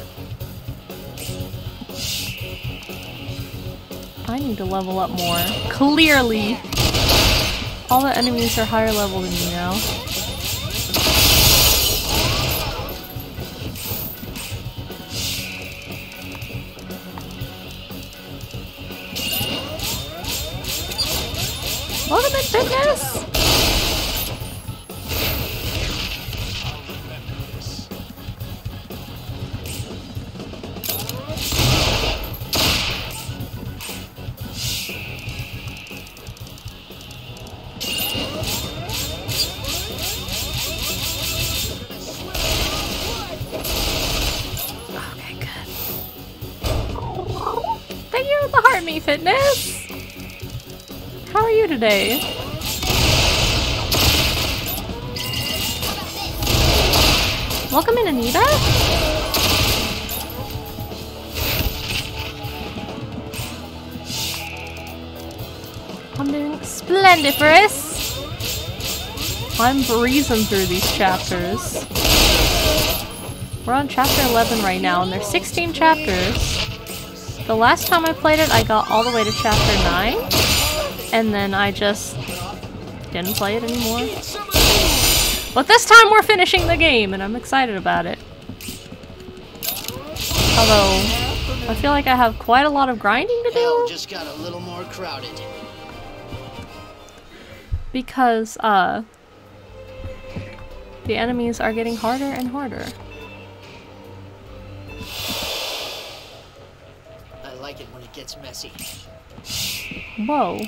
I need to level up more. Clearly! All the enemies are higher level than me now. Welcome in, fitness! Okay, good. Thank you for the heart me, fitness! How are you today? Welcome in, Anita. I'm doing splendiferous. I'm breezing through these chapters. We're on chapter eleven right now, and there's sixteen chapters. The last time I played it, I got all the way to chapter nine. And then I just didn't play it anymore. But this time we're finishing the game, and I'm excited about it. Although, I feel like I have quite a lot of grinding to Hell do. just got a little more crowded. Because, uh... the enemies are getting harder and harder. I like it when it gets messy. Whoa.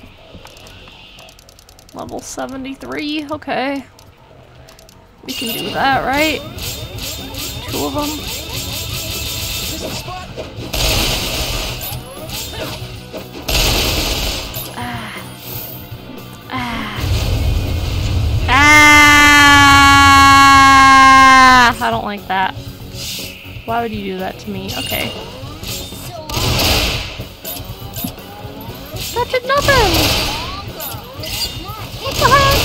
Level seventy-three, okay. We can do that, right? Two of them. Ah. Ah. Ah! I don't like that. Why would you do that to me? Okay. That did nothing! What the heck?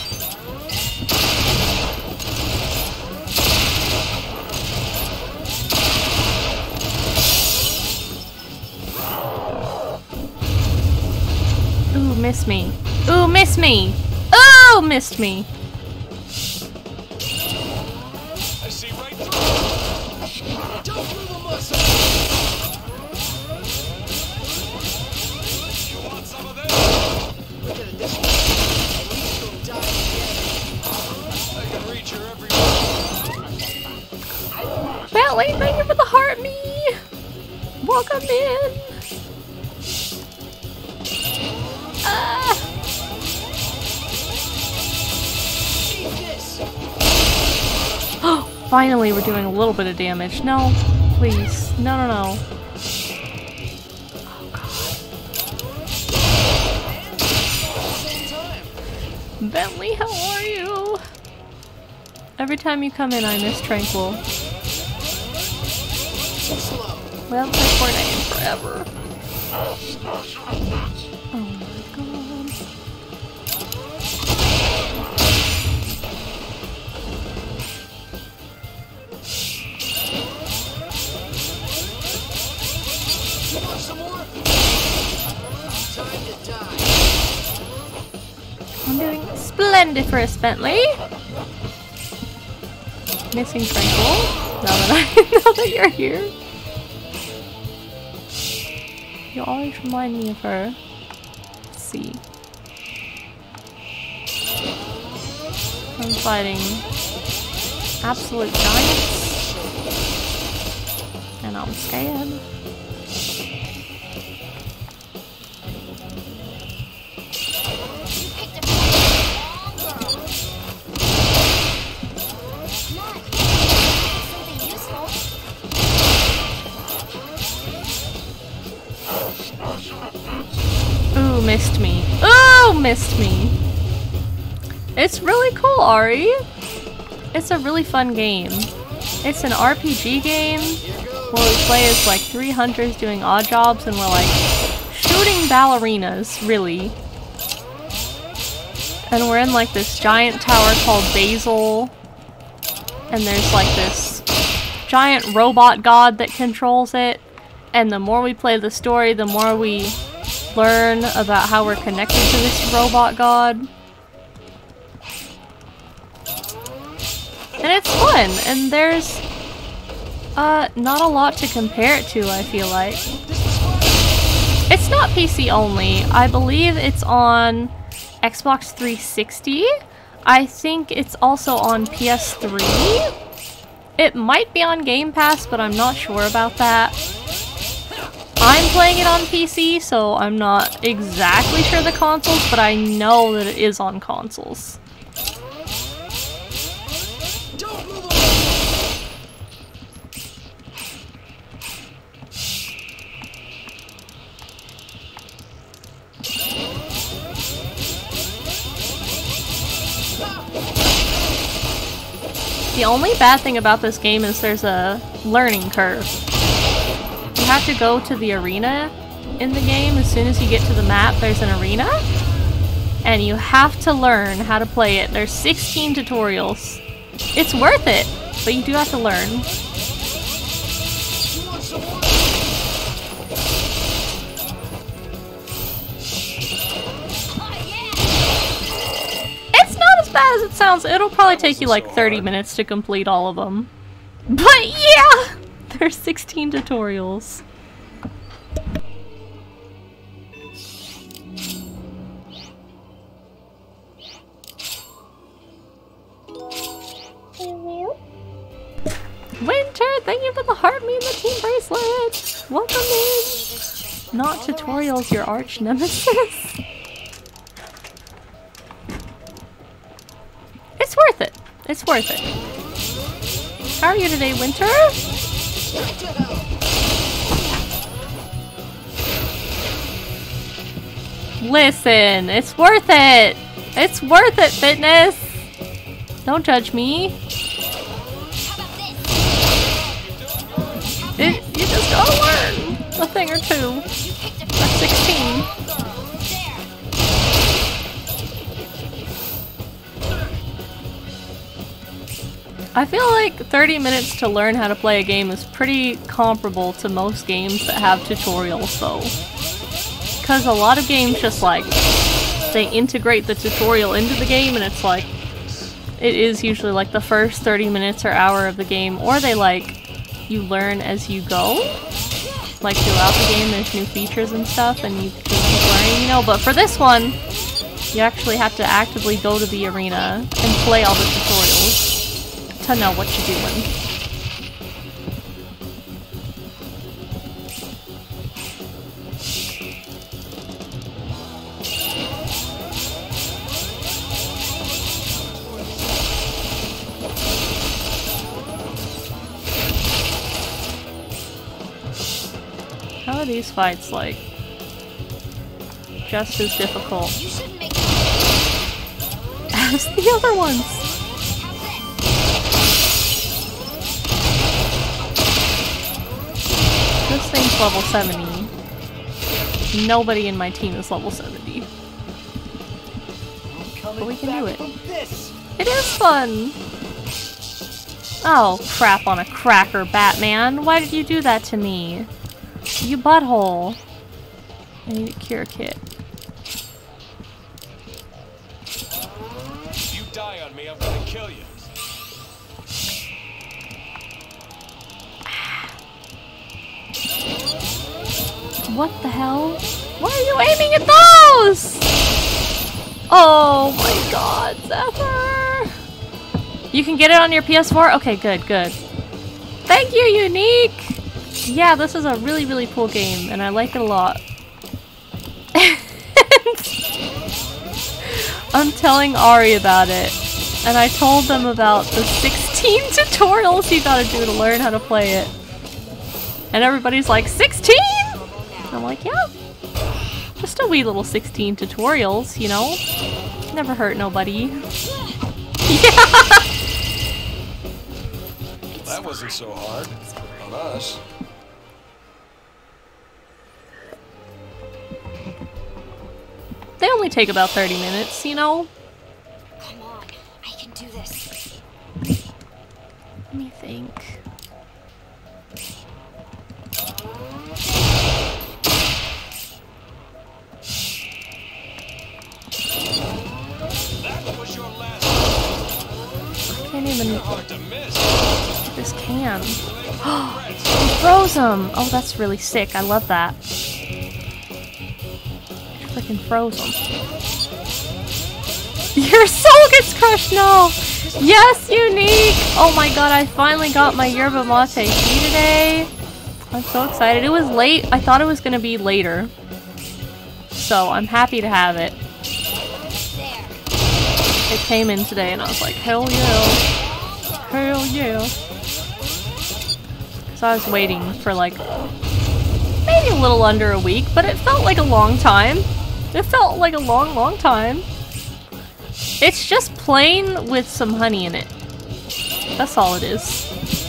Ooh, miss me. Ooh, miss me! Ooh, missed me! I see right through. Don't move a muscle. You want some of this? Look at it this way. At least you'll die together. I can reach her every. Bentley, thank you for the heart me! Welcome in! Ah! Eat this. Oh, finally we're doing a little bit of damage. No, please. No, no, no. Bentley, how are you? Every time you come in, I miss Tranquil. We haven't played Fortnite in forever. Oh my god. You want some more? Time to die. I'm doing splendiferous, Bentley. Missing Tranquil. Now that I know that you're here. You always remind me of her. Let's see. I'm fighting absolute giants. And I'm scared. Ooh, missed me. Ooh, missed me. It's really cool, Ari. It's a really fun game. It's an R P G game where we play as like three hunters doing odd jobs and we're like shooting ballerinas, really. And we're in like this giant tower called Basel. And there's like this giant robot god that controls it. And the more we play the story, the more we learn about how we're connected to this robot god. And it's fun, and there's uh, not a lot to compare it to, I feel like. It's not P C only. I believe it's on Xbox three sixty. I think it's also on P S three. It might be on Game Pass, but I'm not sure about that. I'm playing it on P C, so I'm not exactly sure the consoles, but I know that it is on consoles. The only bad thing about this game is there's a learning curve. You have to go to the arena in the game. As soon as you get to the map, there's an arena. And you have to learn how to play it. There's sixteen tutorials. It's worth it, but you do have to learn. It's not as bad as it sounds. It'll probably take you like thirty minutes to complete all of them. But yeah! There's sixteen tutorials. Winter, thank you for the heart, me and the team bracelet! Welcome in! Not tutorials, your arch nemesis. It's worth it. It's worth it. How are you today, Winter? Listen, it's worth it! It's worth it, fitness! Don't judge me. It, you just gotta learn a thing or two. That's sixteen. I feel like thirty minutes to learn how to play a game is pretty comparable to most games that have tutorials though. Because a lot of games just like, they integrate the tutorial into the game and it's like, it is usually like the first thirty minutes or hour of the game, or they like, you learn as you go. Like throughout the game there's new features and stuff and you keep learning, you know, but for this one, you actually have to actively go to the arena and play all the tutorials to know what you're doing. How are these fights like? Just as difficult. as the other ones. This thing's level seventy. Nobody in my team is level seventy. But we can do it. It is fun! Oh, crap on a cracker, Batman. Why did you do that to me? You butthole. I need a cure kit. If you die on me, I'm gonna kill you. What the hell? Why are you aiming at those? Oh my god, Zephyr! You can get it on your P S four? Okay, good, good. Thank you, Unique! Yeah, this is a really, really cool game, and I like it a lot. I'm telling Ari about it, and I told them about the sixteen tutorials you gotta do to learn how to play it. And everybody's like, sixteen?! I'm like, yeah. Just a wee little sixteen tutorials, you know? Never hurt nobody. Yeah! That wasn't so hard on us. They only take about thirty minutes, you know? Come on, I can do this. Let me think. That was your last. I can't even Hard to miss. get this can. He froze him! Oh, that's really sick. I love that. Freaking froze him. Your soul gets crushed! No! Yes, Unique! Oh my god, I finally got my yerba mate tea today. I'm so excited. It was late. I thought it was gonna be later. So I'm happy to have it. It came in today and I was like, hell yeah. Hell yeah. So I was waiting for like maybe a little under a week, but it felt like a long time. It felt like a long, long time. It's just plain with some honey in it. That's all it is.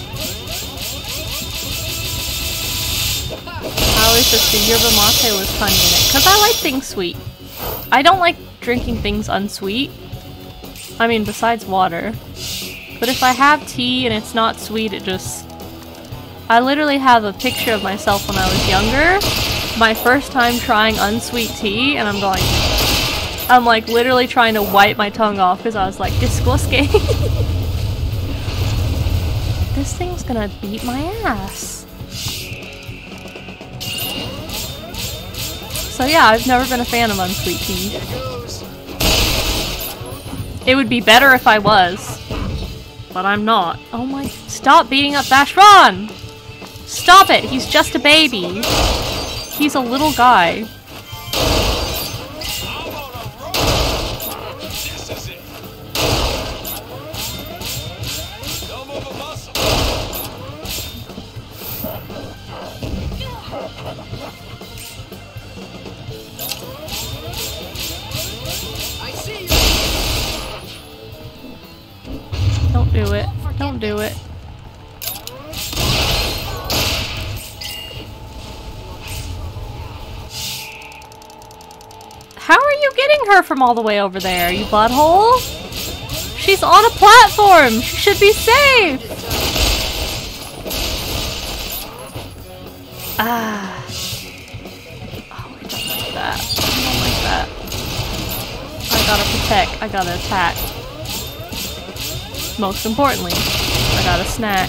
I always just do yerba mate with honey in it, because I like things sweet. I don't like drinking things unsweet. I mean, besides water. But if I have tea and it's not sweet, it just... I literally have a picture of myself when I was younger. My first time trying unsweet tea, and I'm going... I'm like literally trying to wipe my tongue off because I was like, disgusting. This thing's gonna beat my ass. So yeah, I've never been a fan of unsweet tea. It would be better if I was. But I'm not. Oh my... Stop beating up Vashyron! Stop it! He's just a baby. He's a little guy. Don't do it. Don't do it. How are you getting her from all the way over there, you butthole? She's on a platform! She should be safe! Ah. Oh, I don't like that. I don't like that. I gotta protect. I gotta attack. Most importantly, I got a snack.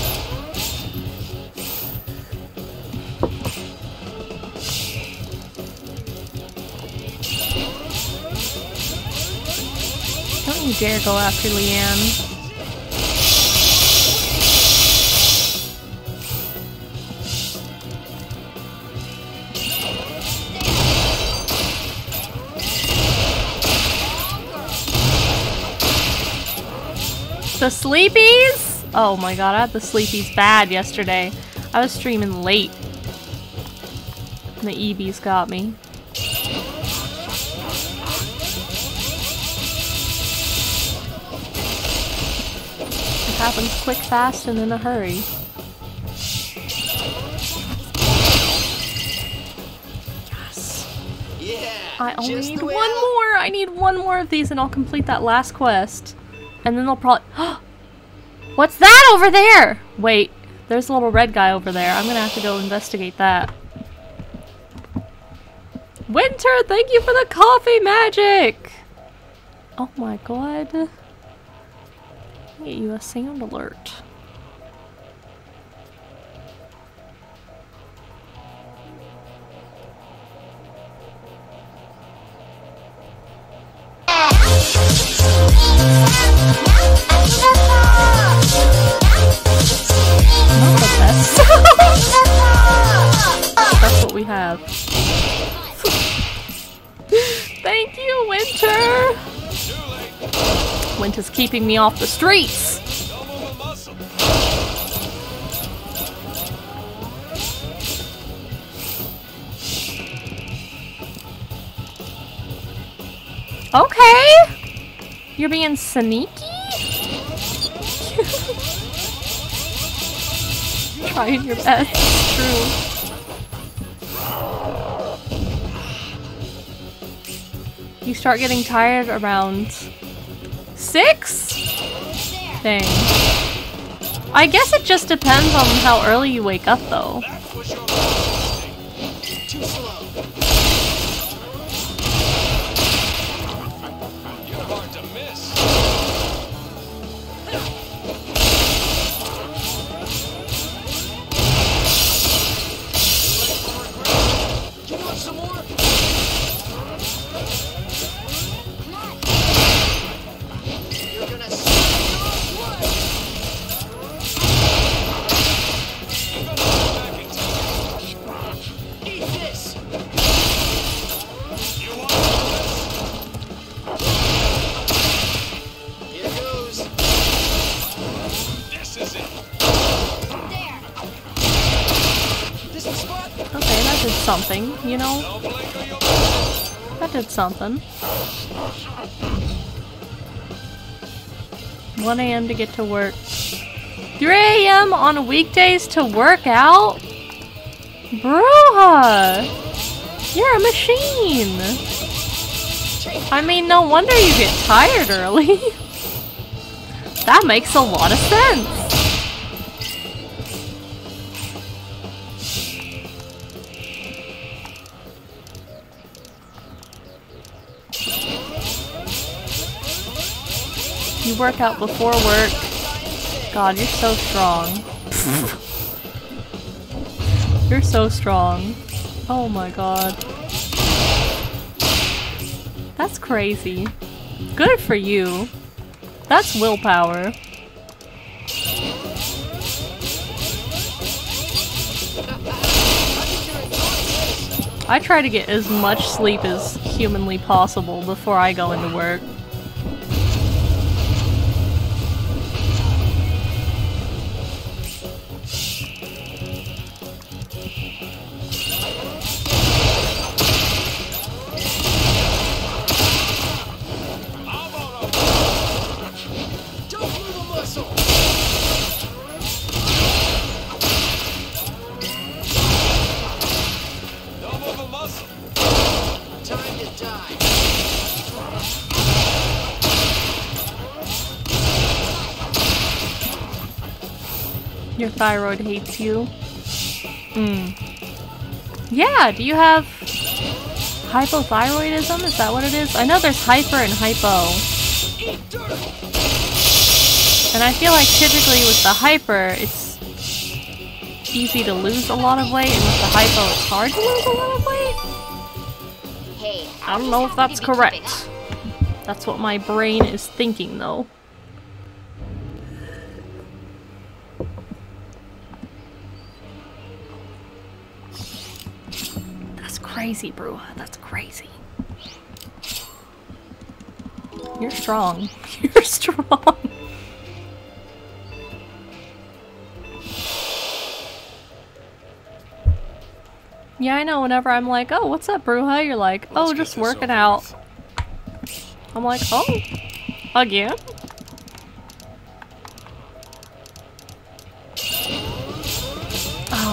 Don't you dare go after Leanne. The sleepies? Oh my god, I had the sleepies bad yesterday. I was streaming late. And the E Bs got me. happens quick, fast, and in a hurry. Yes. Yeah. I only just need the one way I- more! I need one more of these and I'll complete that last quest. And then they'll probably- What's that over there? Wait, there's a little red guy over there. I'm gonna have to go investigate that. Winter, thank you for the coffee magic! Oh my god. Get you a sound alert. Not the best. That's what we have. Thank you, Winter! Winter's keeping me off the streets! Okay! You're being sneaky? Trying your best, it's true. You start getting tired around six? Dang. I guess it just depends on how early you wake up though. Too slow. You're hard to miss. You want some more? You're gonna see your way. Eat this. You want this? Here goes. This is it. There. This the spot. Okay, that did something, you know? Don't blink or you'll That did something. one A M to get to work. three A M on weekdays to work out? Bruha! You're a machine! I mean, no wonder you get tired early. That makes a lot of sense. You work out before work. God, you're so strong. You're so strong. Oh my god. That's crazy. Good for you. That's willpower. I try to get as much sleep as humanly possible before I go into work. Don't move a muscle. Don't move a muscle. Time to die. Your thyroid hates you. Mm. Yeah, do you have hypothyroidism? Is that what it is? I know there's hyper and hypo. And I feel like typically with the hyper, it's easy to lose a lot of weight, and with the hypo, it's hard to lose a lot of weight. Hey, I don't know if that's correct. That's what my brain is thinking, though. That's crazy, Bruha. That's crazy. You're strong. You're strong. Yeah, I know. Whenever I'm like, oh, what's up, Bruha? You're like, oh, Let's just get this working over out. with. I'm like, oh, again?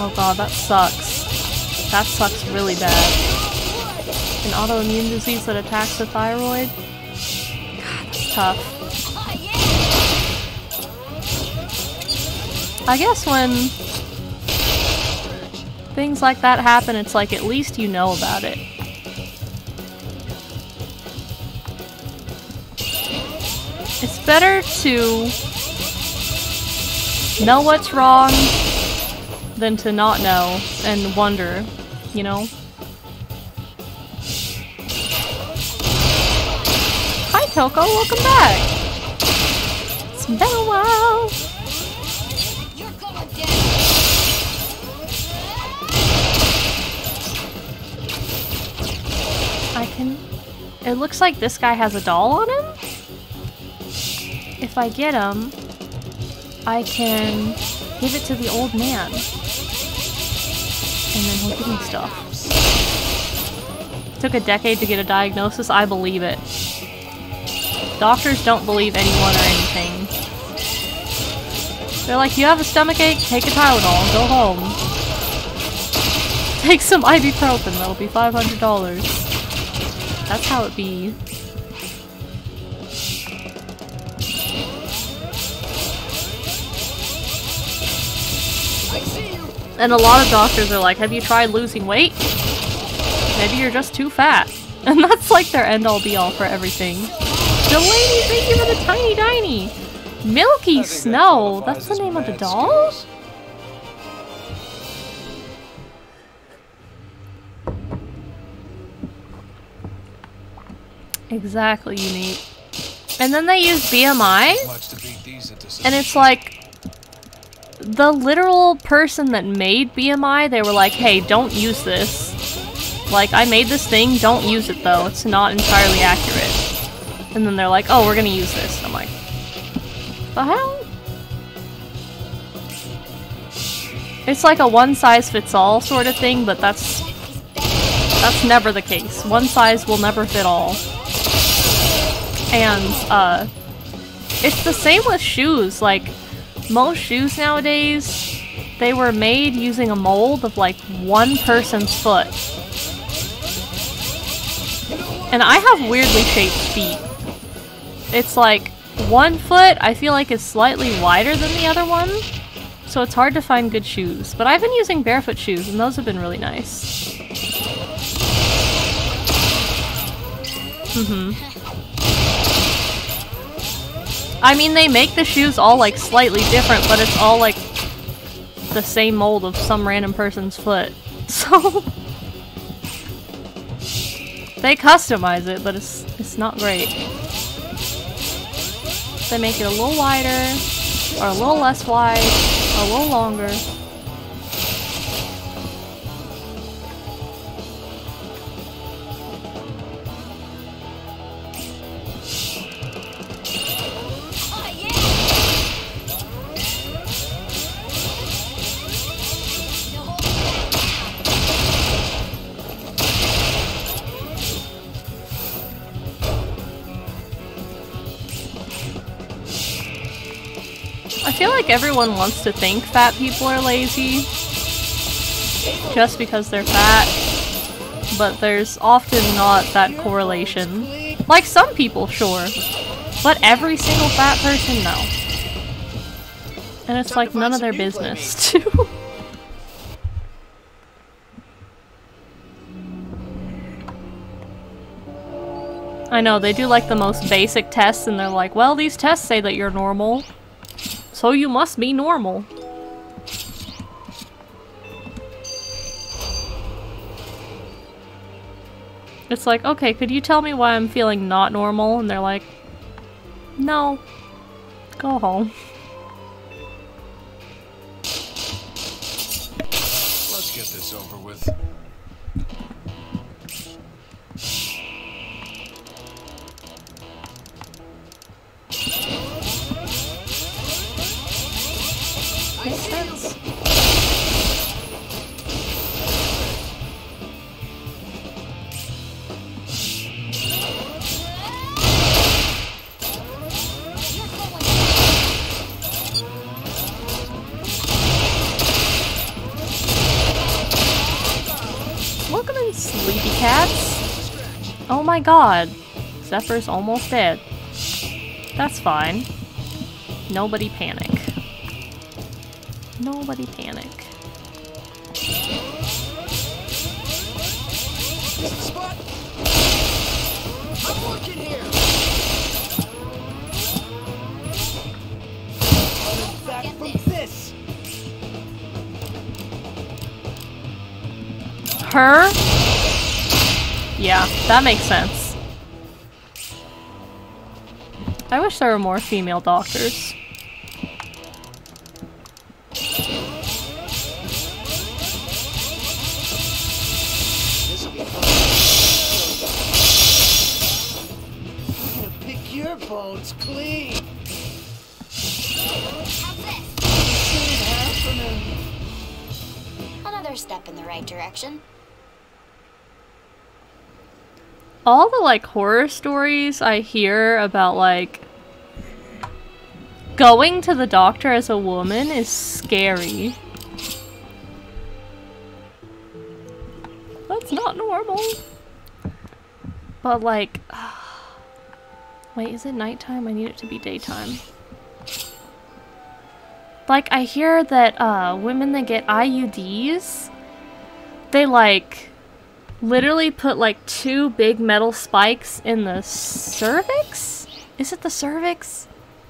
Oh god, that sucks. That sucks really bad. An autoimmune disease that attacks the thyroid? God, that's tough. I guess when things like that happen, it's like at least you know about it. It's better to know what's wrong than to not know and wonder, you know? Hi Toko, welcome back! It's been a while! I can... It looks like this guy has a doll on him? If I get him, I can give it to the old man. And then he'll give me stuff. Took a decade to get a diagnosis, I believe it. Doctors don't believe anyone or anything. They're like, you have a stomachache? Take a Tylenol and go home. Take some ibuprofen, that'll be five hundred dollars. That's how it be. And a lot of doctors are like, have you tried losing weight? Maybe you're just too fat. And that's like their end-all be-all for everything. Delaney, thank you for the tiny tiny! Milky Snow! That that's the name of the doll? Skills. Exactly, unique. And then they use B M I? And it's like... The literal person that made B M I, they were like, hey, don't use this. Like, I made this thing, don't use it though, it's not entirely accurate. And then they're like, oh, we're gonna use this. And I'm like, the hell? It's like a one-size-fits-all sort of thing, but that's... That's never the case. One size will never fit all. And, uh... it's the same with shoes, like... Most shoes nowadays, they were made using a mold of like one person's foot. And I have weirdly shaped feet. It's like one foot I feel like is slightly wider than the other one, so it's hard to find good shoes. But I've been using barefoot shoes and those have been really nice. Mm-hmm. I mean, they make the shoes all, like, slightly different, but it's all, like, the same mold of some random person's foot. So... they customize it, but it's, it's not great. They make it a little wider, or a little less wide, or a little longer. I feel like everyone wants to think fat people are lazy just because they're fat, but there's often not that correlation. Like some people, sure, but every single fat person, no. And it's like none of their business, too. I know, they do like the most basic tests and they're like, well, these tests say that you're normal. So you must be normal. It's like, okay, could you tell me why I'm feeling not normal? And they're like, no. Go home. Let's get this over with. Makes sense. Creepy cats. Oh my god. Zephyr's almost dead. That's fine. Nobody panic. Nobody panic. Spot. I'm working here. Coming back from this. Her? Yeah, that makes sense. I wish there were more female doctors. This'll be fun. I'm gonna pick your bones clean. How's this? This ain't happening. Another step in the right direction. All the like horror stories I hear about like going to the doctor as a woman is scary. That's not normal. But like, wait, is it nighttime? I need it to be daytime. Like, I hear that uh, women that get I U Ds, they like literally put like two big metal spikes in the cervix? Is it the cervix?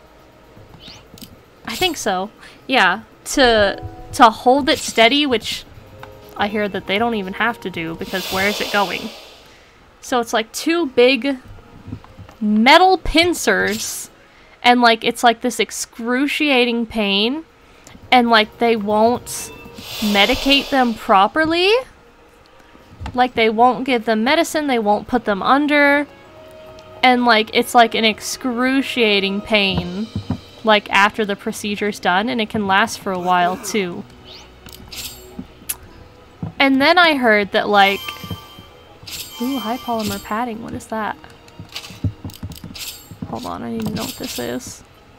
I think so. Yeah, to to hold it steady, which I hear that they don't even have to do because where is it going? So it's like two big metal pincers and like it's like this excruciating pain and like they won't medicate them properly. Like they won't give them medicine, they won't put them under. And like it's like an excruciating pain like after the procedure's done, and it can last for a while too. And then I heard that like, ooh, high polymer padding, what is that? Hold on, I need to know what this is.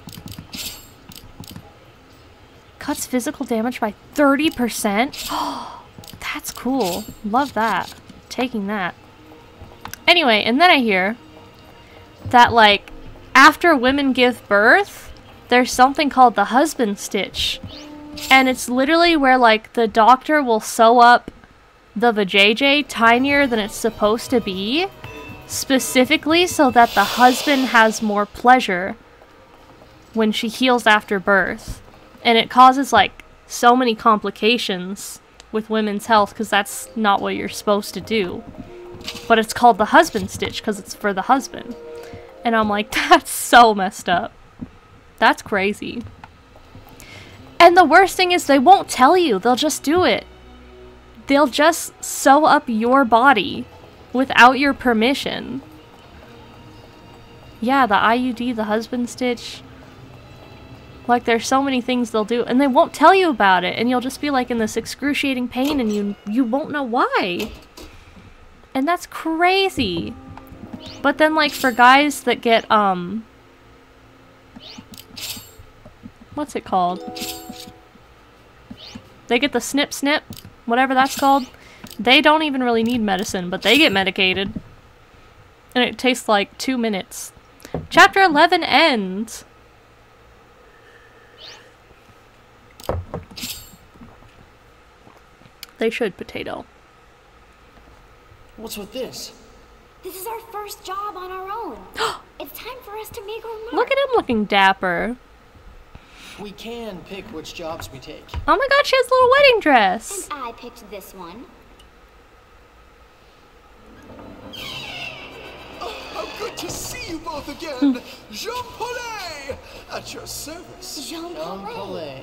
Cuts physical damage by thirty percent? Oh, that's cool. Love that. Taking that. Anyway, and then I hear that like, after women give birth, there's something called the husband stitch. And it's literally where like the doctor will sew up the vajayjay tinier than it's supposed to be, specifically so that the husband has more pleasure when she heals after birth. And it causes like so many complications with women's health because that's not what you're supposed to do. But it's called the husband stitch because it's for the husband. And I'm like, that's so messed up. That's crazy. And the worst thing is they won't tell you. They'll just do it. They'll just sew up your body without your permission. Yeah, the I U D, the husband stitch. Like, there's so many things they'll do. And they won't tell you about it. And you'll just be, like, in this excruciating pain and you, you won't know why. And that's crazy. But then, like, for guys that get, um... what's it called? They get the snip snip, whatever that's called. They don't even really need medicine, but they get medicated. And it takes like two minutes. Chapter eleven ends. They should, potato. What's with this? This is our first job on our own. It's time for us to make our mark. Look at him looking dapper. We can pick which jobs we take. Oh my god, she has a little wedding dress. And I picked this one. Oh, how good to see you both again! Jean-Paul at your service. Jean-Paul. Jean-Paul.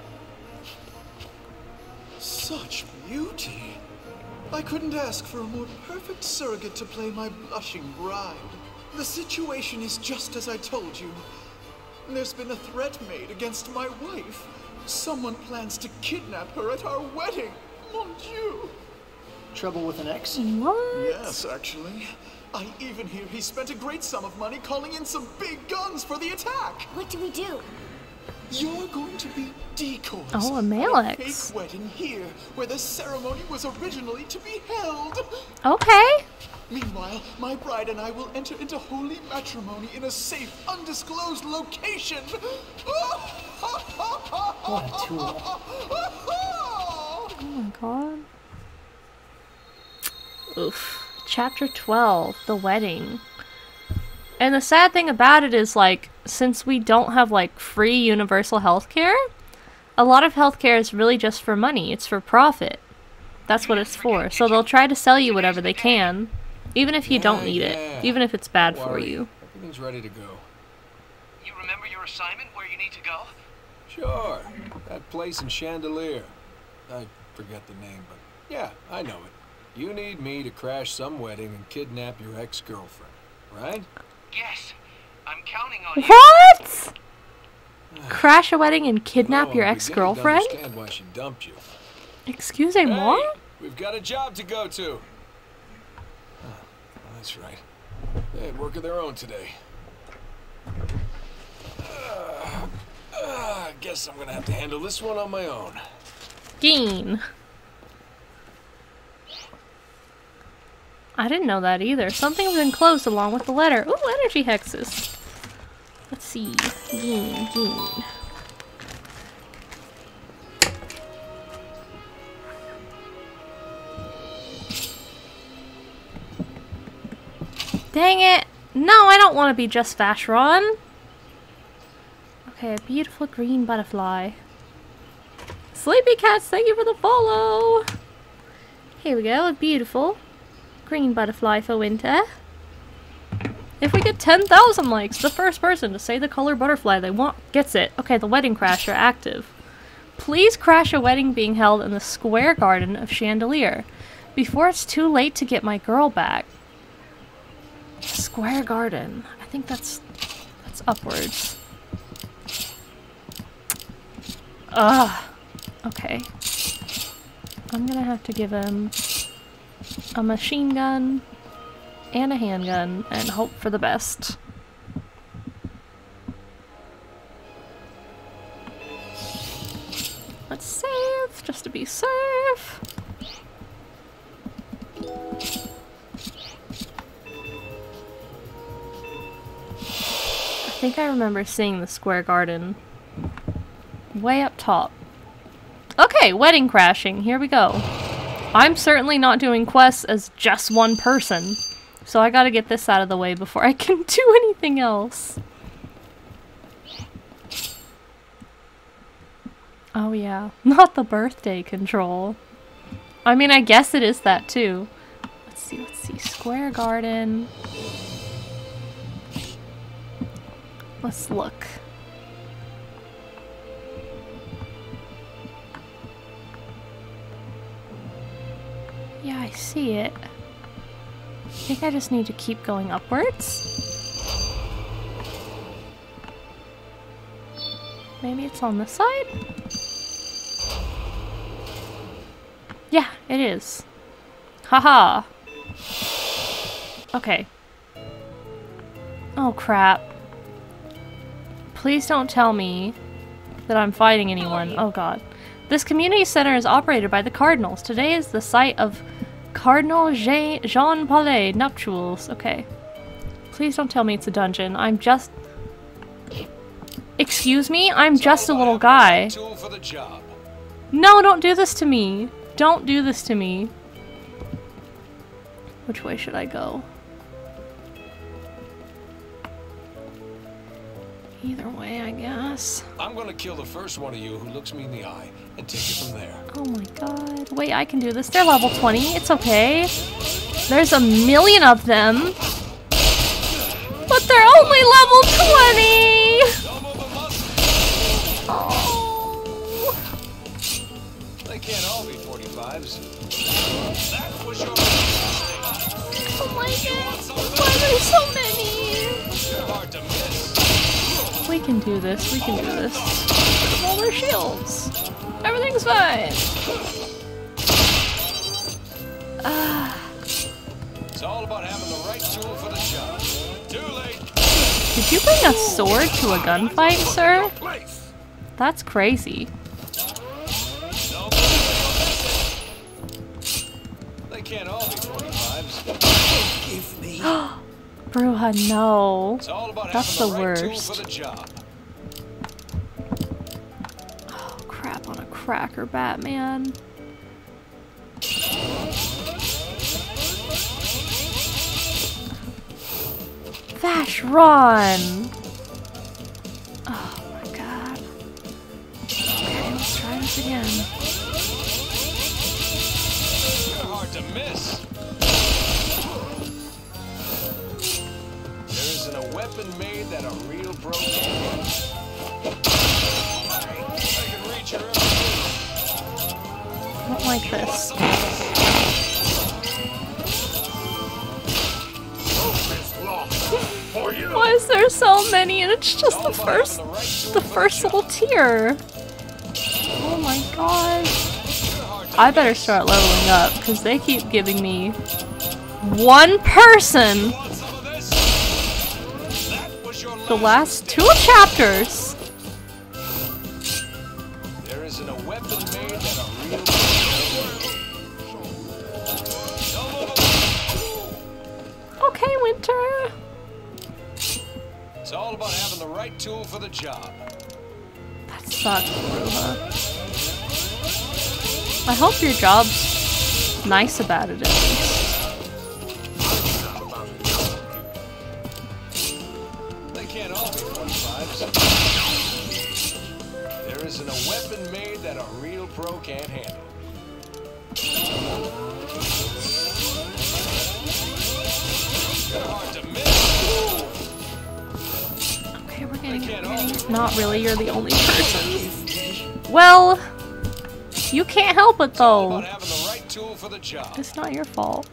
Such beauty. I couldn't ask for a more perfect surrogate to play my blushing bride. The situation is just as I told you. There's been a threat made against my wife. Someone plans to kidnap her at our wedding. Mon Dieu. Trouble with an ex? What? Yes, actually. I even hear he spent a great sum of money calling in some big guns for the attack. What do we do? You're going to be decoys. Oh, a at Malex. fake wedding here, where the ceremony was originally to be held. Okay. Meanwhile, my bride and I will enter into holy matrimony in a safe, undisclosed location. What a tool. Oh my god. Oof. Chapter twelve, the wedding. And the sad thing about it is, like, since we don't have, like, free universal healthcare, a lot of healthcare is really just for money. It's for profit. That's what it's for. So they'll try to sell you whatever they can, even if you don't need it, even if it's bad for you. Everything's ready to go. You remember your assignment where you need to go? Sure. That place in Chandelier. I forget the name, but yeah, I know it. You need me to crash some wedding and kidnap your ex-girlfriend, right? Yes. I'm counting on you. What? Crash a wedding and kidnap Oh, your I'm ex-girlfriend? beginning to understand why she dumped you. Excuse me, what? Hey, we've got a job to go to. Oh, that's right. They had work of their own today. Uh, uh, I guess I'm gonna have to handle this one on my own. Geen. I didn't know that either. Something was enclosed along with the letter. Ooh, energy hexes. Let's see. Geen, Geen. Dang it! No, I don't want to be just Vashyron. Okay, a beautiful green butterfly. Sleepy cats, thank you for the follow! Here we go, a beautiful green butterfly for winter. If we get ten thousand likes, the first person to say the color butterfly they want gets it. Okay, the wedding crasher active. Please crash a wedding being held in the square garden of Chandelier before it's too late to get my girl back. Square garden. I think that's that's upwards. Ugh. Okay. I'm gonna have to give him a machine gun and a handgun and hope for the best. Let's save, just to be safe. I think I remember seeing the square garden way up top. Okay, wedding crashing, here we go. I'm certainly not doing quests as just one person, so I gotta get this out of the way before I can do anything else. Oh yeah, not the birthday control. I mean, I guess it is that too. Let's see, let's see, square garden. Let's look. Yeah, I see it. I think I just need to keep going upwards. Maybe it's on this side? Yeah, it is. Haha. Okay. Oh crap. Please don't tell me that I'm fighting anyone. Oh god. This community center is operated by the Cardinals. Today is the site of Cardinal Jean, Jean Paulet nuptials. Okay. Please don't tell me it's a dungeon. I'm just... Excuse me? I'm just a little guy. No, don't do this to me. Don't do this to me. Which way should I go? Either way, I guess. I'm gonna kill the first one of you who looks me in the eye and take it from there. Oh my god. Wait, I can do this. They're level twenty. It's okay. There's a million of them. But they're only level twenty! Oh. They can't all be forty-fives. That was your Oh my god. Why are there so many? You're hard to miss. We can do this. We can do this. Look at all their shields. Everything's fine. Ah. It's all about having the right tool for the job. Too late. Did you bring a sword to a gunfight, sir? That's crazy. They can't all be forty-fives. Give me. Bruja, no. It's all about That's having the the right tool worst. for the job. Oh, crap on a cracker, Batman. Vashyron! Oh my god. Okay, let's try this again. You're hard to miss. There isn't a weapon made that a real pro can. I can reach her every I don't like this. Why is there so many and it's just the first the first little tier? Oh my god. I better start leveling up because they keep giving me one person the last two chapters. There isn't a weapon made that a real Okay, Winter. It's all about having the right tool for the job. That sucks, Bruja. I hope your job's nice about it at least. They can't all be forty-fives. There isn't a weapon made that a real pro can't handle. You're hard to miss. Okay, we're getting, we're getting not really, you're the only person. Well, you can't help it though. About having the right tool for the job. It's not your fault.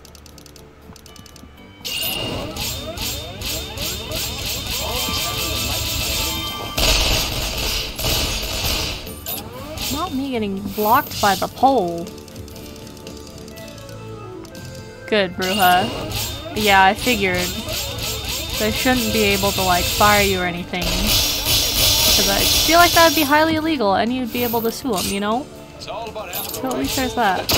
Not me getting blocked by the pole. Good, Bruja. Yeah, I figured. They shouldn't be able to, like, fire you or anything. Because I feel like that would be highly illegal and you'd be able to sue them, you know? So at least there's that.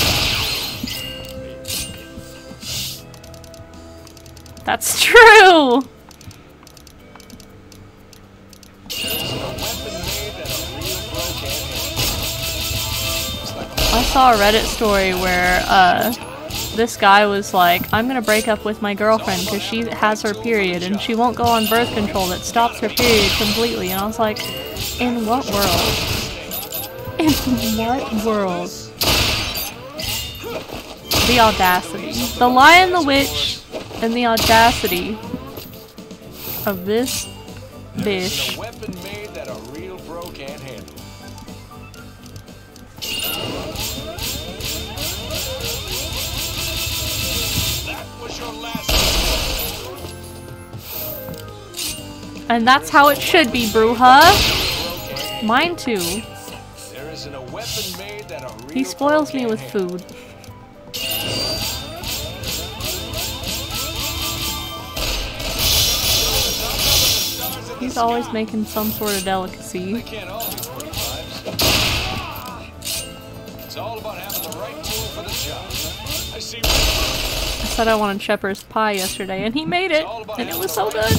That's true! I saw a Reddit story where, uh, this guy was like, I'm gonna break up with my girlfriend because she has her period and she won't go on birth control that stops her period completely. And I was like, in what world? In what world? The audacity. The Lion, the Witch, and the audacity of this bitch. A weapon made that a real pro can't handle. And that's how it should be, Bruja. Mine too. He spoils me with food. He's always making some sort of delicacy. It's all about having the right tool for the job. I see. I said I wanted shepherd's pie yesterday, and he made it, and it was so good.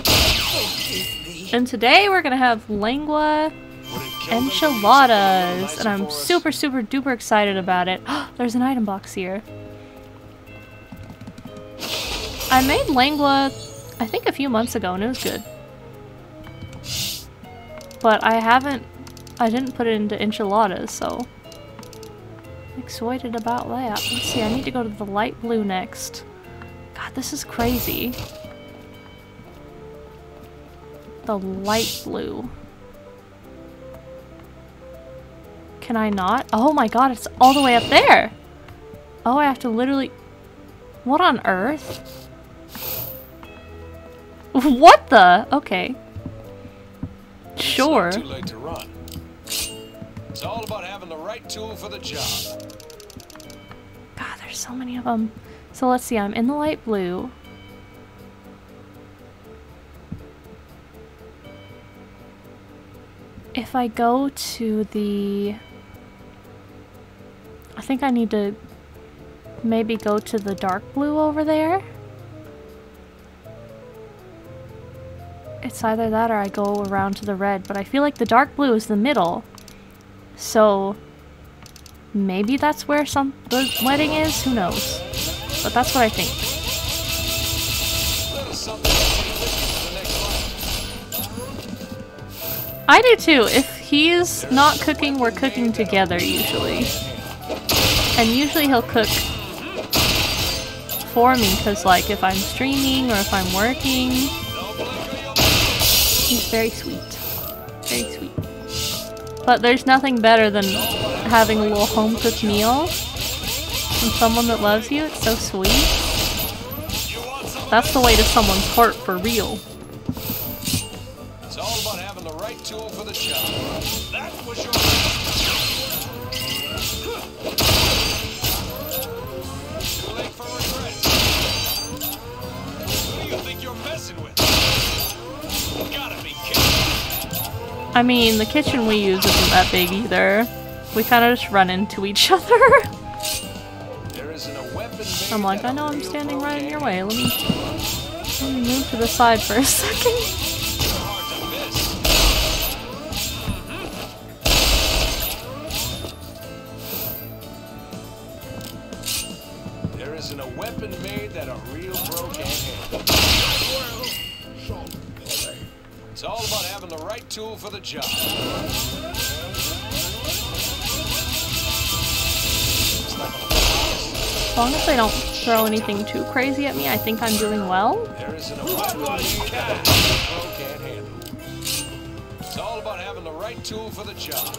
And today we're gonna have lengua enchiladas, and I'm super, super duper excited about it. There's an item box here. I made lengua, I think a few months ago, and it was good. But I haven't, I didn't put it into enchiladas, so I'm excited about that. Let's see, I need to go to the light blue next. God, this is crazy. The light blue. Can I not? Oh my god, it's all the way up there! Oh, I have to literally... What on earth? What the? Okay. Sure. It's not too late to run. It's all about having the right tool for the job. God, there's so many of them. So let's see, I'm in the light blue. If I go to the... I think I need to maybe go to the dark blue over there. It's either that or I go around to the red, but I feel like the dark blue is the middle. So maybe that's where some the wedding is? Who knows? But that's what I think. I do too. If he's not cooking, we're cooking together usually. And usually he'll cook for me, because like if I'm streaming or if I'm working, he's very sweet. Very sweet. But there's nothing better than having a little home-cooked meal from someone that loves you. It's so sweet. That's the way to someone's heart for real. It's all about having the right tool for the job. That was your... Too late for regrets. Who do you think you're messing with? Gotta be kidding. I mean, the kitchen we use isn't that big either. We kind of just run into each other. There isn't a weapon. I'm like, I know I'm standing right in your way. Let me, let me move to the side for a second. There isn't a weapon made that a real pro can't handle. It's all about having the right tool for the job. As long as they don't throw anything too crazy at me, I think I'm doing well. There isn't a weapon made that a real pro can't handle. It's all about having the right tool for the job.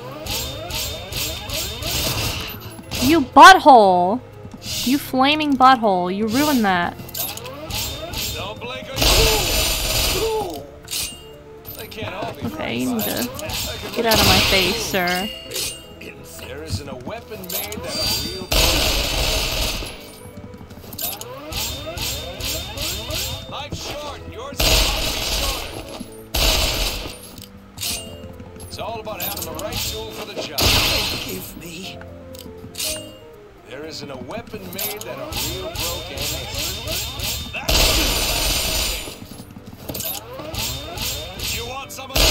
You butthole! You flaming butthole, you ruined that. Don't blink or you... They can't all be Okay, you need to get out of my face, sir. There isn't a weapon made that a real Life's short, yours is about to be shorter. It's all about having the right tool for the job. Give me. There isn't a weapon made that a real pro can't handle. You want some of the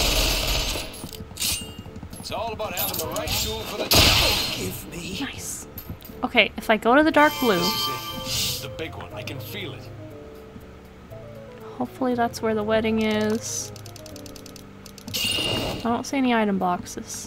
It's all about having the right tool for the job. Give me. Nice. Okay, if I go to the dark blue... This is it. The big one. I can feel it. Hopefully that's where the wedding is. I don't see any item boxes.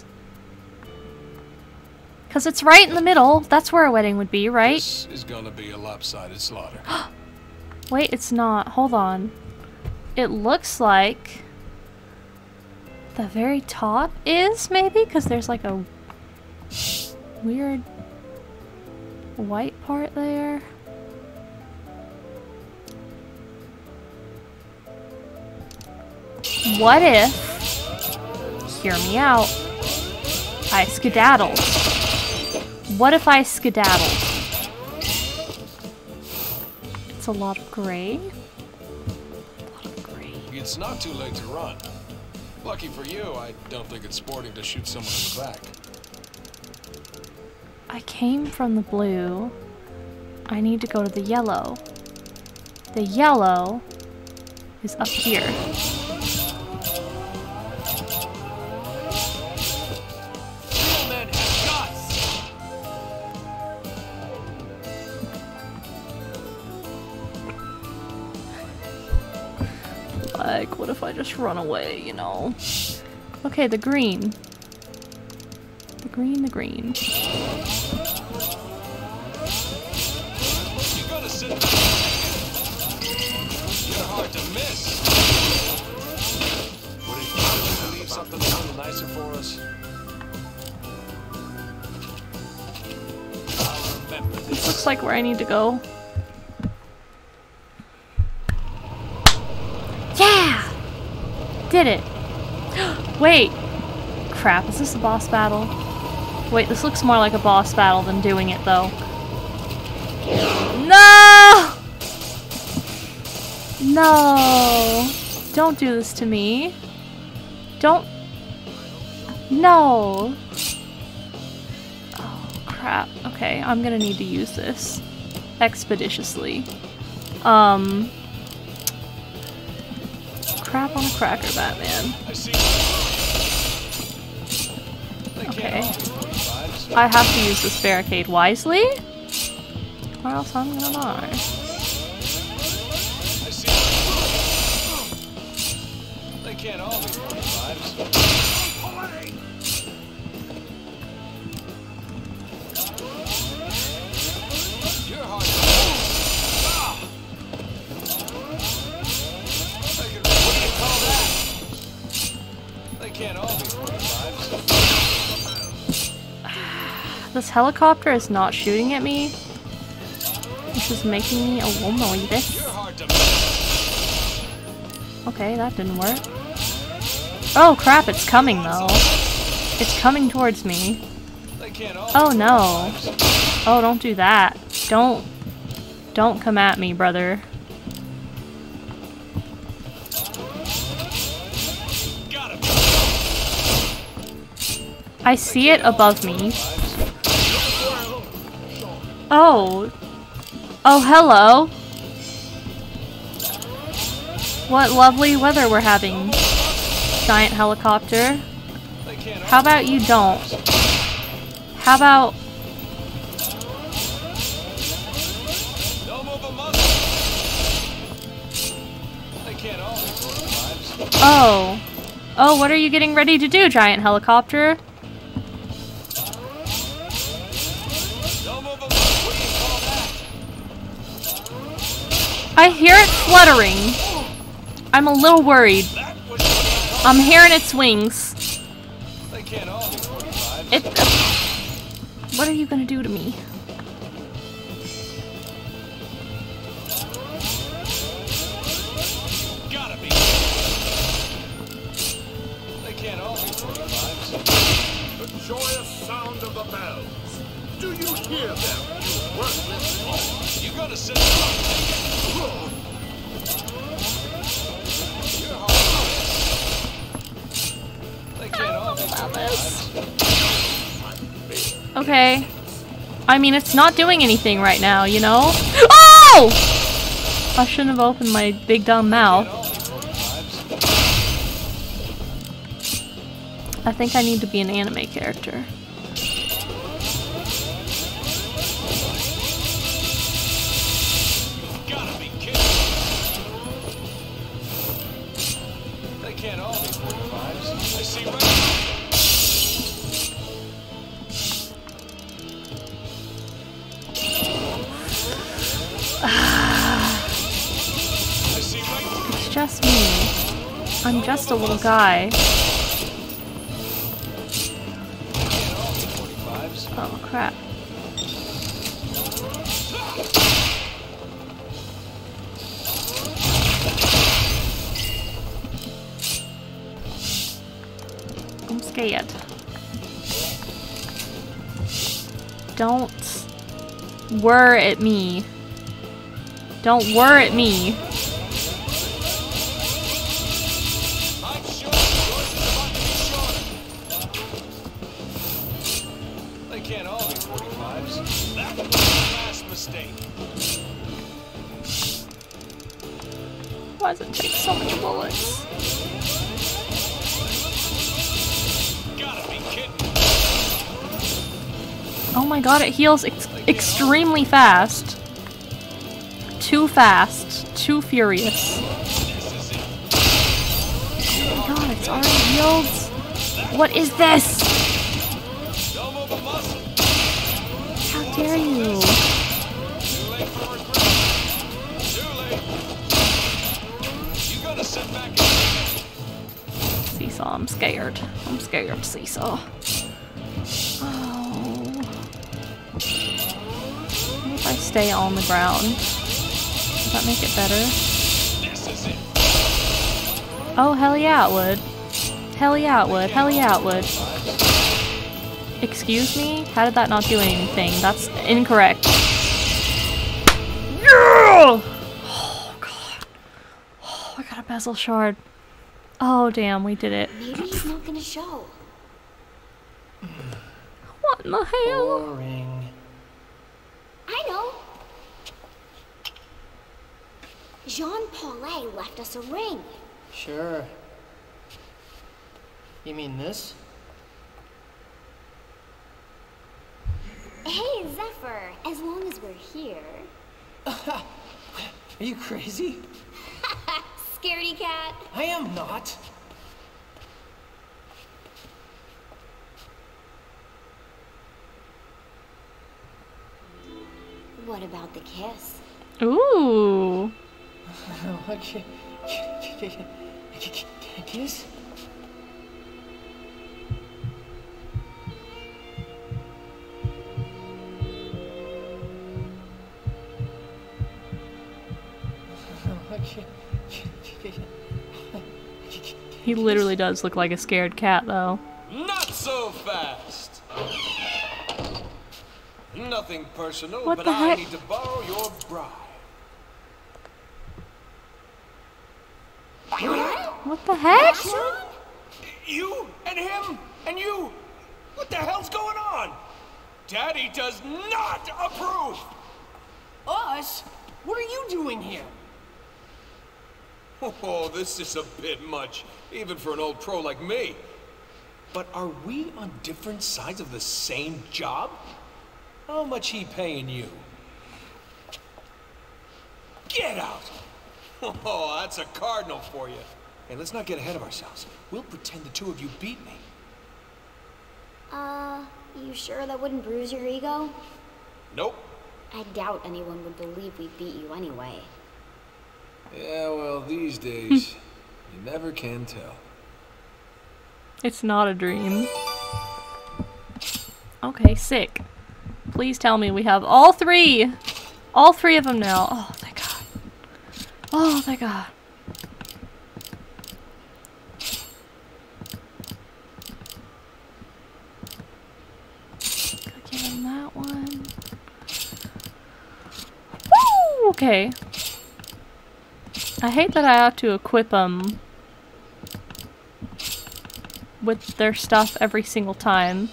Because it's right in the middle. That's where a wedding would be, right? This is gonna be a lopsided slaughter. Wait, it's not. Hold on. It looks like the very top is, maybe? Because there's like a weird white part there. What if, hear me out, I skedaddled? What if I skedaddled? It's a lot of gray. A lot of gray. It's not too late to run. Lucky for you, I don't think it's sporting to shoot someone in the back. I came from the blue. I need to go to the yellow. The yellow is up here. Like, what if I just run away, you know? Okay, the green. The green, the green. You gotta sit down. You're hard to miss. Would it be leave something a little nicer for us? I'll remember this. This looks like where I need to go. Yeah! Did it. Wait. Crap, is this a boss battle? Wait, this looks more like a boss battle than doing it, though. No! No! Don't do this to me. Don't... No! Oh, crap. Okay, I'm gonna need to use this expeditiously. Um... Crap on a cracker, Batman. Okay. I have to use this barricade wisely, or else I'm gonna die. They can't all be forty-fives. You're hard to ah! What do you call that? They can't all be forty-fives. This helicopter is not shooting at me, which is making me a little nervous. Okay, that didn't work. Oh crap, it's coming though. It's coming towards me. Oh no. Oh, don't do that. Don't. Don't come at me, brother. I see it above me. Oh. Oh, hello. What lovely weather we're having, giant helicopter. How about you don't? How about... Oh. Oh, what are you getting ready to do, giant helicopter? I hear it fluttering. I'm a little worried. I'm hearing its wings. It. Uh, what are you gonna do to me? Gotta be. They can't all be forty-fives. The joyous sound of the bells. Do you hear them, you worthless fool? You gotta sit down. Okay. I mean, it's not doing anything right now, you know? Oh! I shouldn't have opened my big dumb mouth. I think I need to be an anime character. They can't all be forty-fives. I see right. It's just me. I'm just a little guy. Oh crap. I'm scared. Don't whir at me. Don't whir at me. I'm sure yours is about to be shorter. They can't all be forty-fives. That was the last mistake. Why does it take so much bullets? Gotta be kidding. Oh my god, it heals ex extremely fast. Too fast. Too furious. Oh my god, it's already healed. What is this? How dare you? Too late for regret. Too late. You gotta sit back and Seesaw, I'm scared. I'm scared, Seesaw. Oh. What if I stay on the ground? Does that make it better? This is it. Oh, hell yeah, it would. Hell yeah, it would. Hell yeah, it would. Excuse me? How did that not do anything? That's incorrect. Yeah! Oh, God. Oh, I got a Basel shard. Oh, damn, we did it. Maybe he's not gonna show. in the hell? Boring. I know. Jean Paulin left us a ring. Sure. You mean this? Hey, Zephyr, as long as we're here. Are you crazy? Scaredy cat. I am not. What about the kiss? Ooh. Okay. Kiss? He literally does look like a scared cat, though. Not so fast! Nothing personal, What but the I heck? need to borrow your bride. What the heck? Vashyron? You and him and you! What the hell's going on? Daddy does not approve! Us? What are you doing here? Oh, this is a bit much, even for an old pro like me. But are we on different sides of the same job? How much he paying you? Get out! Oh, that's a cardinal for you. Hey, let's not get ahead of ourselves. We'll pretend the two of you beat me. Uh, you sure that wouldn't bruise your ego? Nope. I doubt anyone would believe we beat you anyway. Yeah, well, these days, you never can tell. It's not a dream. Okay, sick. Please tell me we have all three! All three of them now. Oh, thank God. Oh, thank God. Gotta give him that one. Woo! Okay. I hate that I have to equip them with their stuff every single time.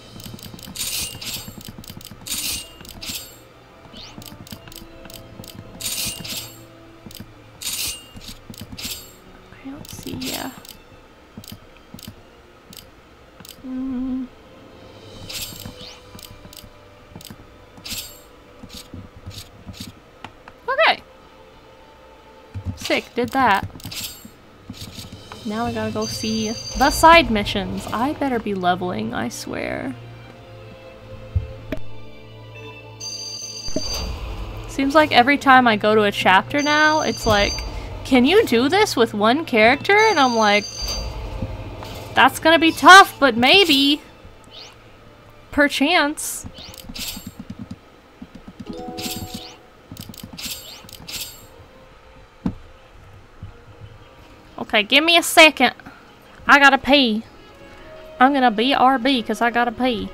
I don't see, yeah. Mm. Okay. Sick, did that. Now I gotta go see the side missions. I better be leveling, I swear. Seems like every time I go to a chapter now, it's like, can you do this with one character? And I'm like, that's gonna be tough, but maybe. Perchance. Okay, give me a second. I gotta pee. I'm gonna B R B because I gotta pee.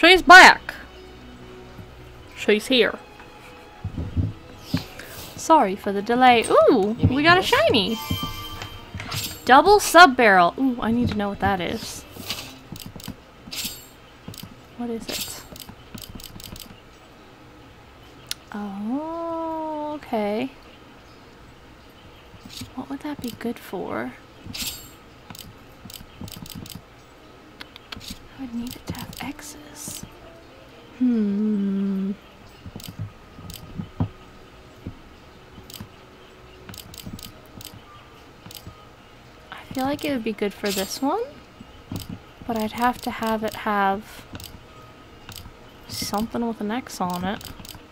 She's back. She's here. Sorry for the delay. Ooh, we got a shiny. Double sub barrel. Ooh, I need to know what that is. What is it? Oh, okay. What would that be good for? I would need it to have X's. Hmm. I feel like it would be good for this one, but I'd have to have it have something with an X on it.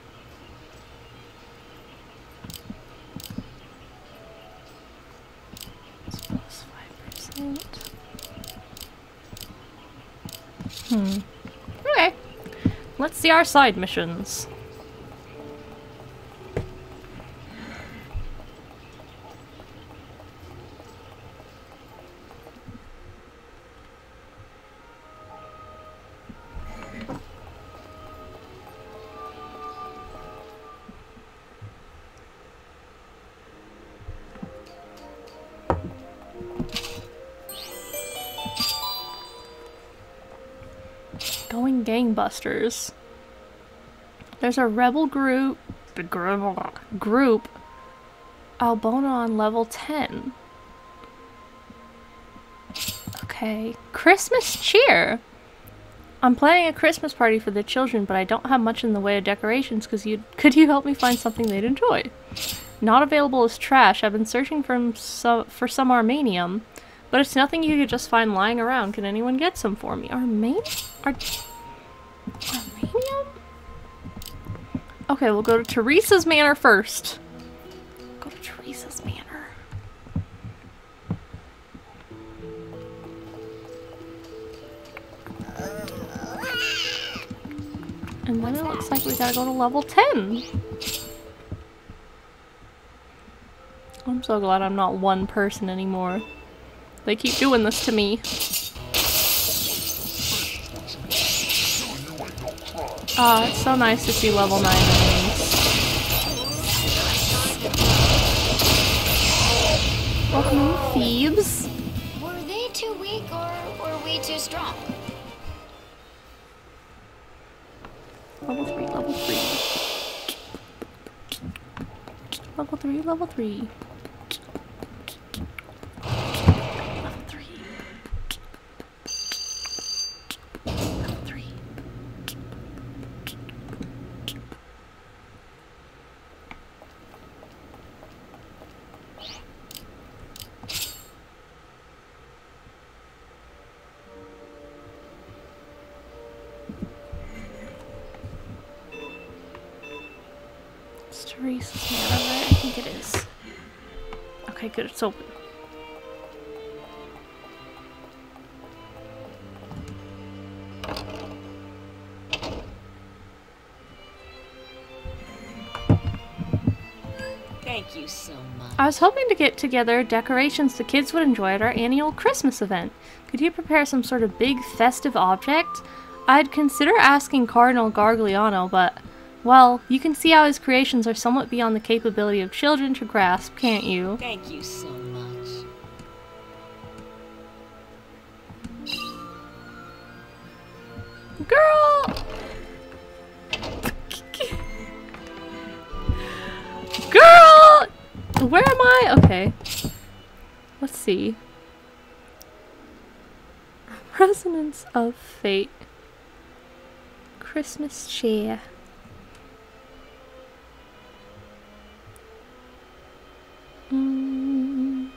It's plus five percent. Hmm. Okay. Let's see our side missions. Going gangbusters. There's a rebel group group Albona on level ten. Okay. Christmas cheer. I'm planning a Christmas party for the children, but I don't have much in the way of decorations. Cause you could you help me find something they'd enjoy? Not available as trash. I've been searching for some for some Armanium, but it's nothing you could just find lying around. Can anyone get some for me? Armanium? Ar Armanium? Okay, we'll go to Teresa's Manor first. Go to Teresa's Manor. And then it looks like we gotta go to level ten. I'm so glad I'm not one person anymore. They keep doing this to me. Ah, it's so nice to see level nine enemies. Welcome in, Thebes. Were they too weak or were we too strong? Level three, level three. Level three, level three. Teresa's Manor, right? I think it is. Okay, good, it's open. Thank you so much. I was hoping to get together decorations the kids would enjoy at our annual Christmas event. Could you prepare some sort of big festive object? I'd consider asking Cardinal Gargliano, but well, you can see how his creations are somewhat beyond the capability of children to grasp, can't you? Thank you so much. Girl! Girl! Where am I? Okay. Let's see. Resonance of Fate. Christmas cheer. Mm.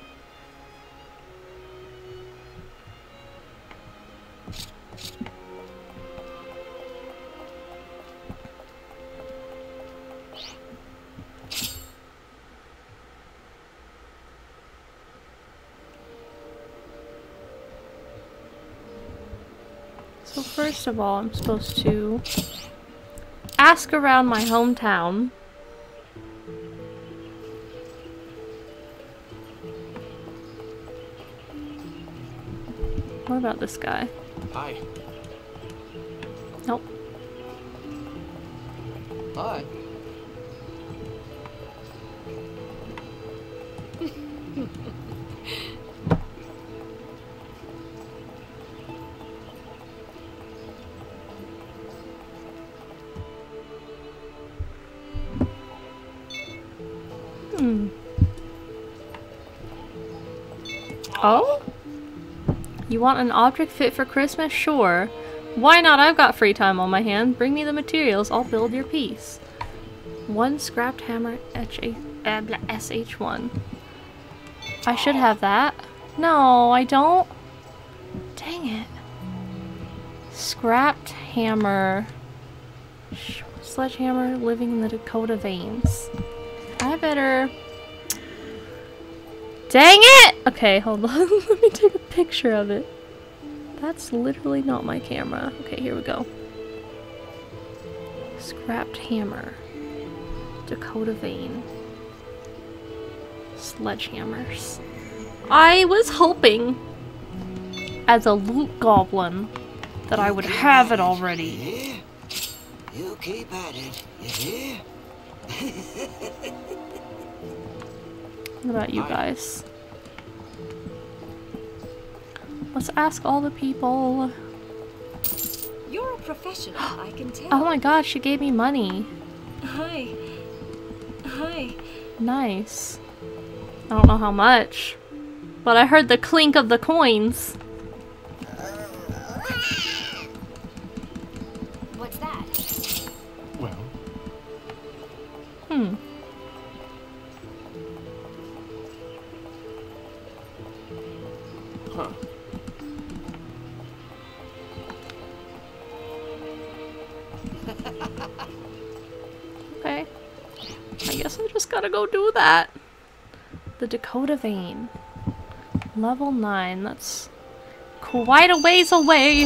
So first of all, I'm supposed to ask around my hometown. What about this guy? Hi. Nope. Hi. Hmm. Oh? You want an object fit for Christmas? Sure. Why not? I've got free time on my hand. Bring me the materials. I'll build your piece. One scrapped hammer S H one. I should have that. No, I don't. Dang it. Scrapped hammer. Sledgehammer living in the Dakota veins. I better... Dang it! Okay, hold on. Let me take a picture of it. That's literally not my camera. Okay, here we go. Scrapped hammer. Dakota vein. Sledgehammers. I was hoping, as a loot goblin, that I would have it already. You keep at it, you hear? What about you guys? Let's ask all the people. You're a professional, I can tell. Oh my gosh, she gave me money. Hi. Hi. Nice. I don't know how much, but I heard the clink of the coins. What's that? Well, Hmm. huh. Okay. I guess I just gotta go do that. The Dakota vein. Level nine. That's quite a ways away. I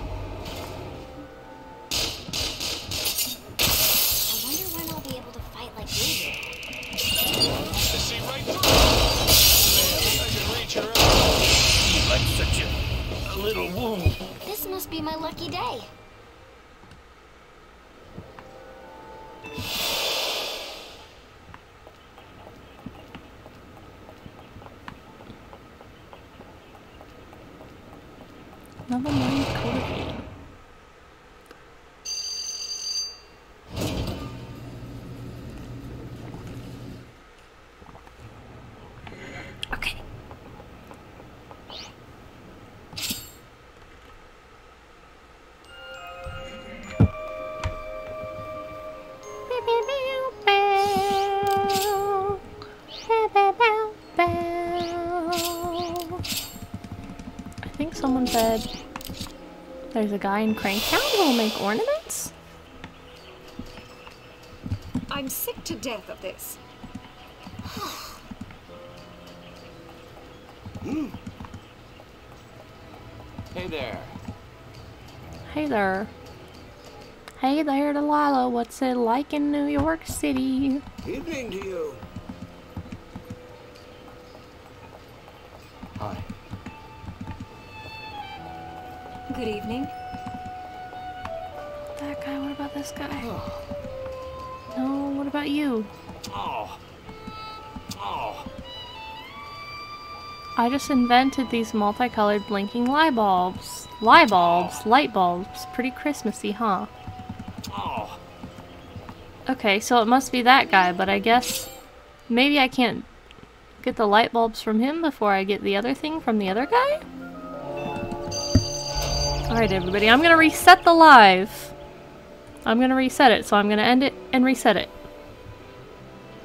wonder when I'll be able to fight like you do. I see right through it. Man, I can reach her out. Like such a, a little wound. This must be my lucky day. Level nine Dakota vein. Okay. I think someone said there's a guy in Cranktown who will make ornaments? I'm sick to death of this. Hey there. Hey there. Hey there, Delilah. What's it like in New York City? Evening to you. Hi. Good evening. That guy, what about this guy? No, what about you? Oh. Oh. I just invented these multicolored blinking light bulbs. Light bulbs? Light bulbs. Pretty Christmassy, huh? Oh. Okay, so it must be that guy, but I guess maybe I can't get the light bulbs from him before I get the other thing from the other guy? Alright everybody, I'm gonna reset the live. I'm gonna reset it, so I'm gonna end it and reset it.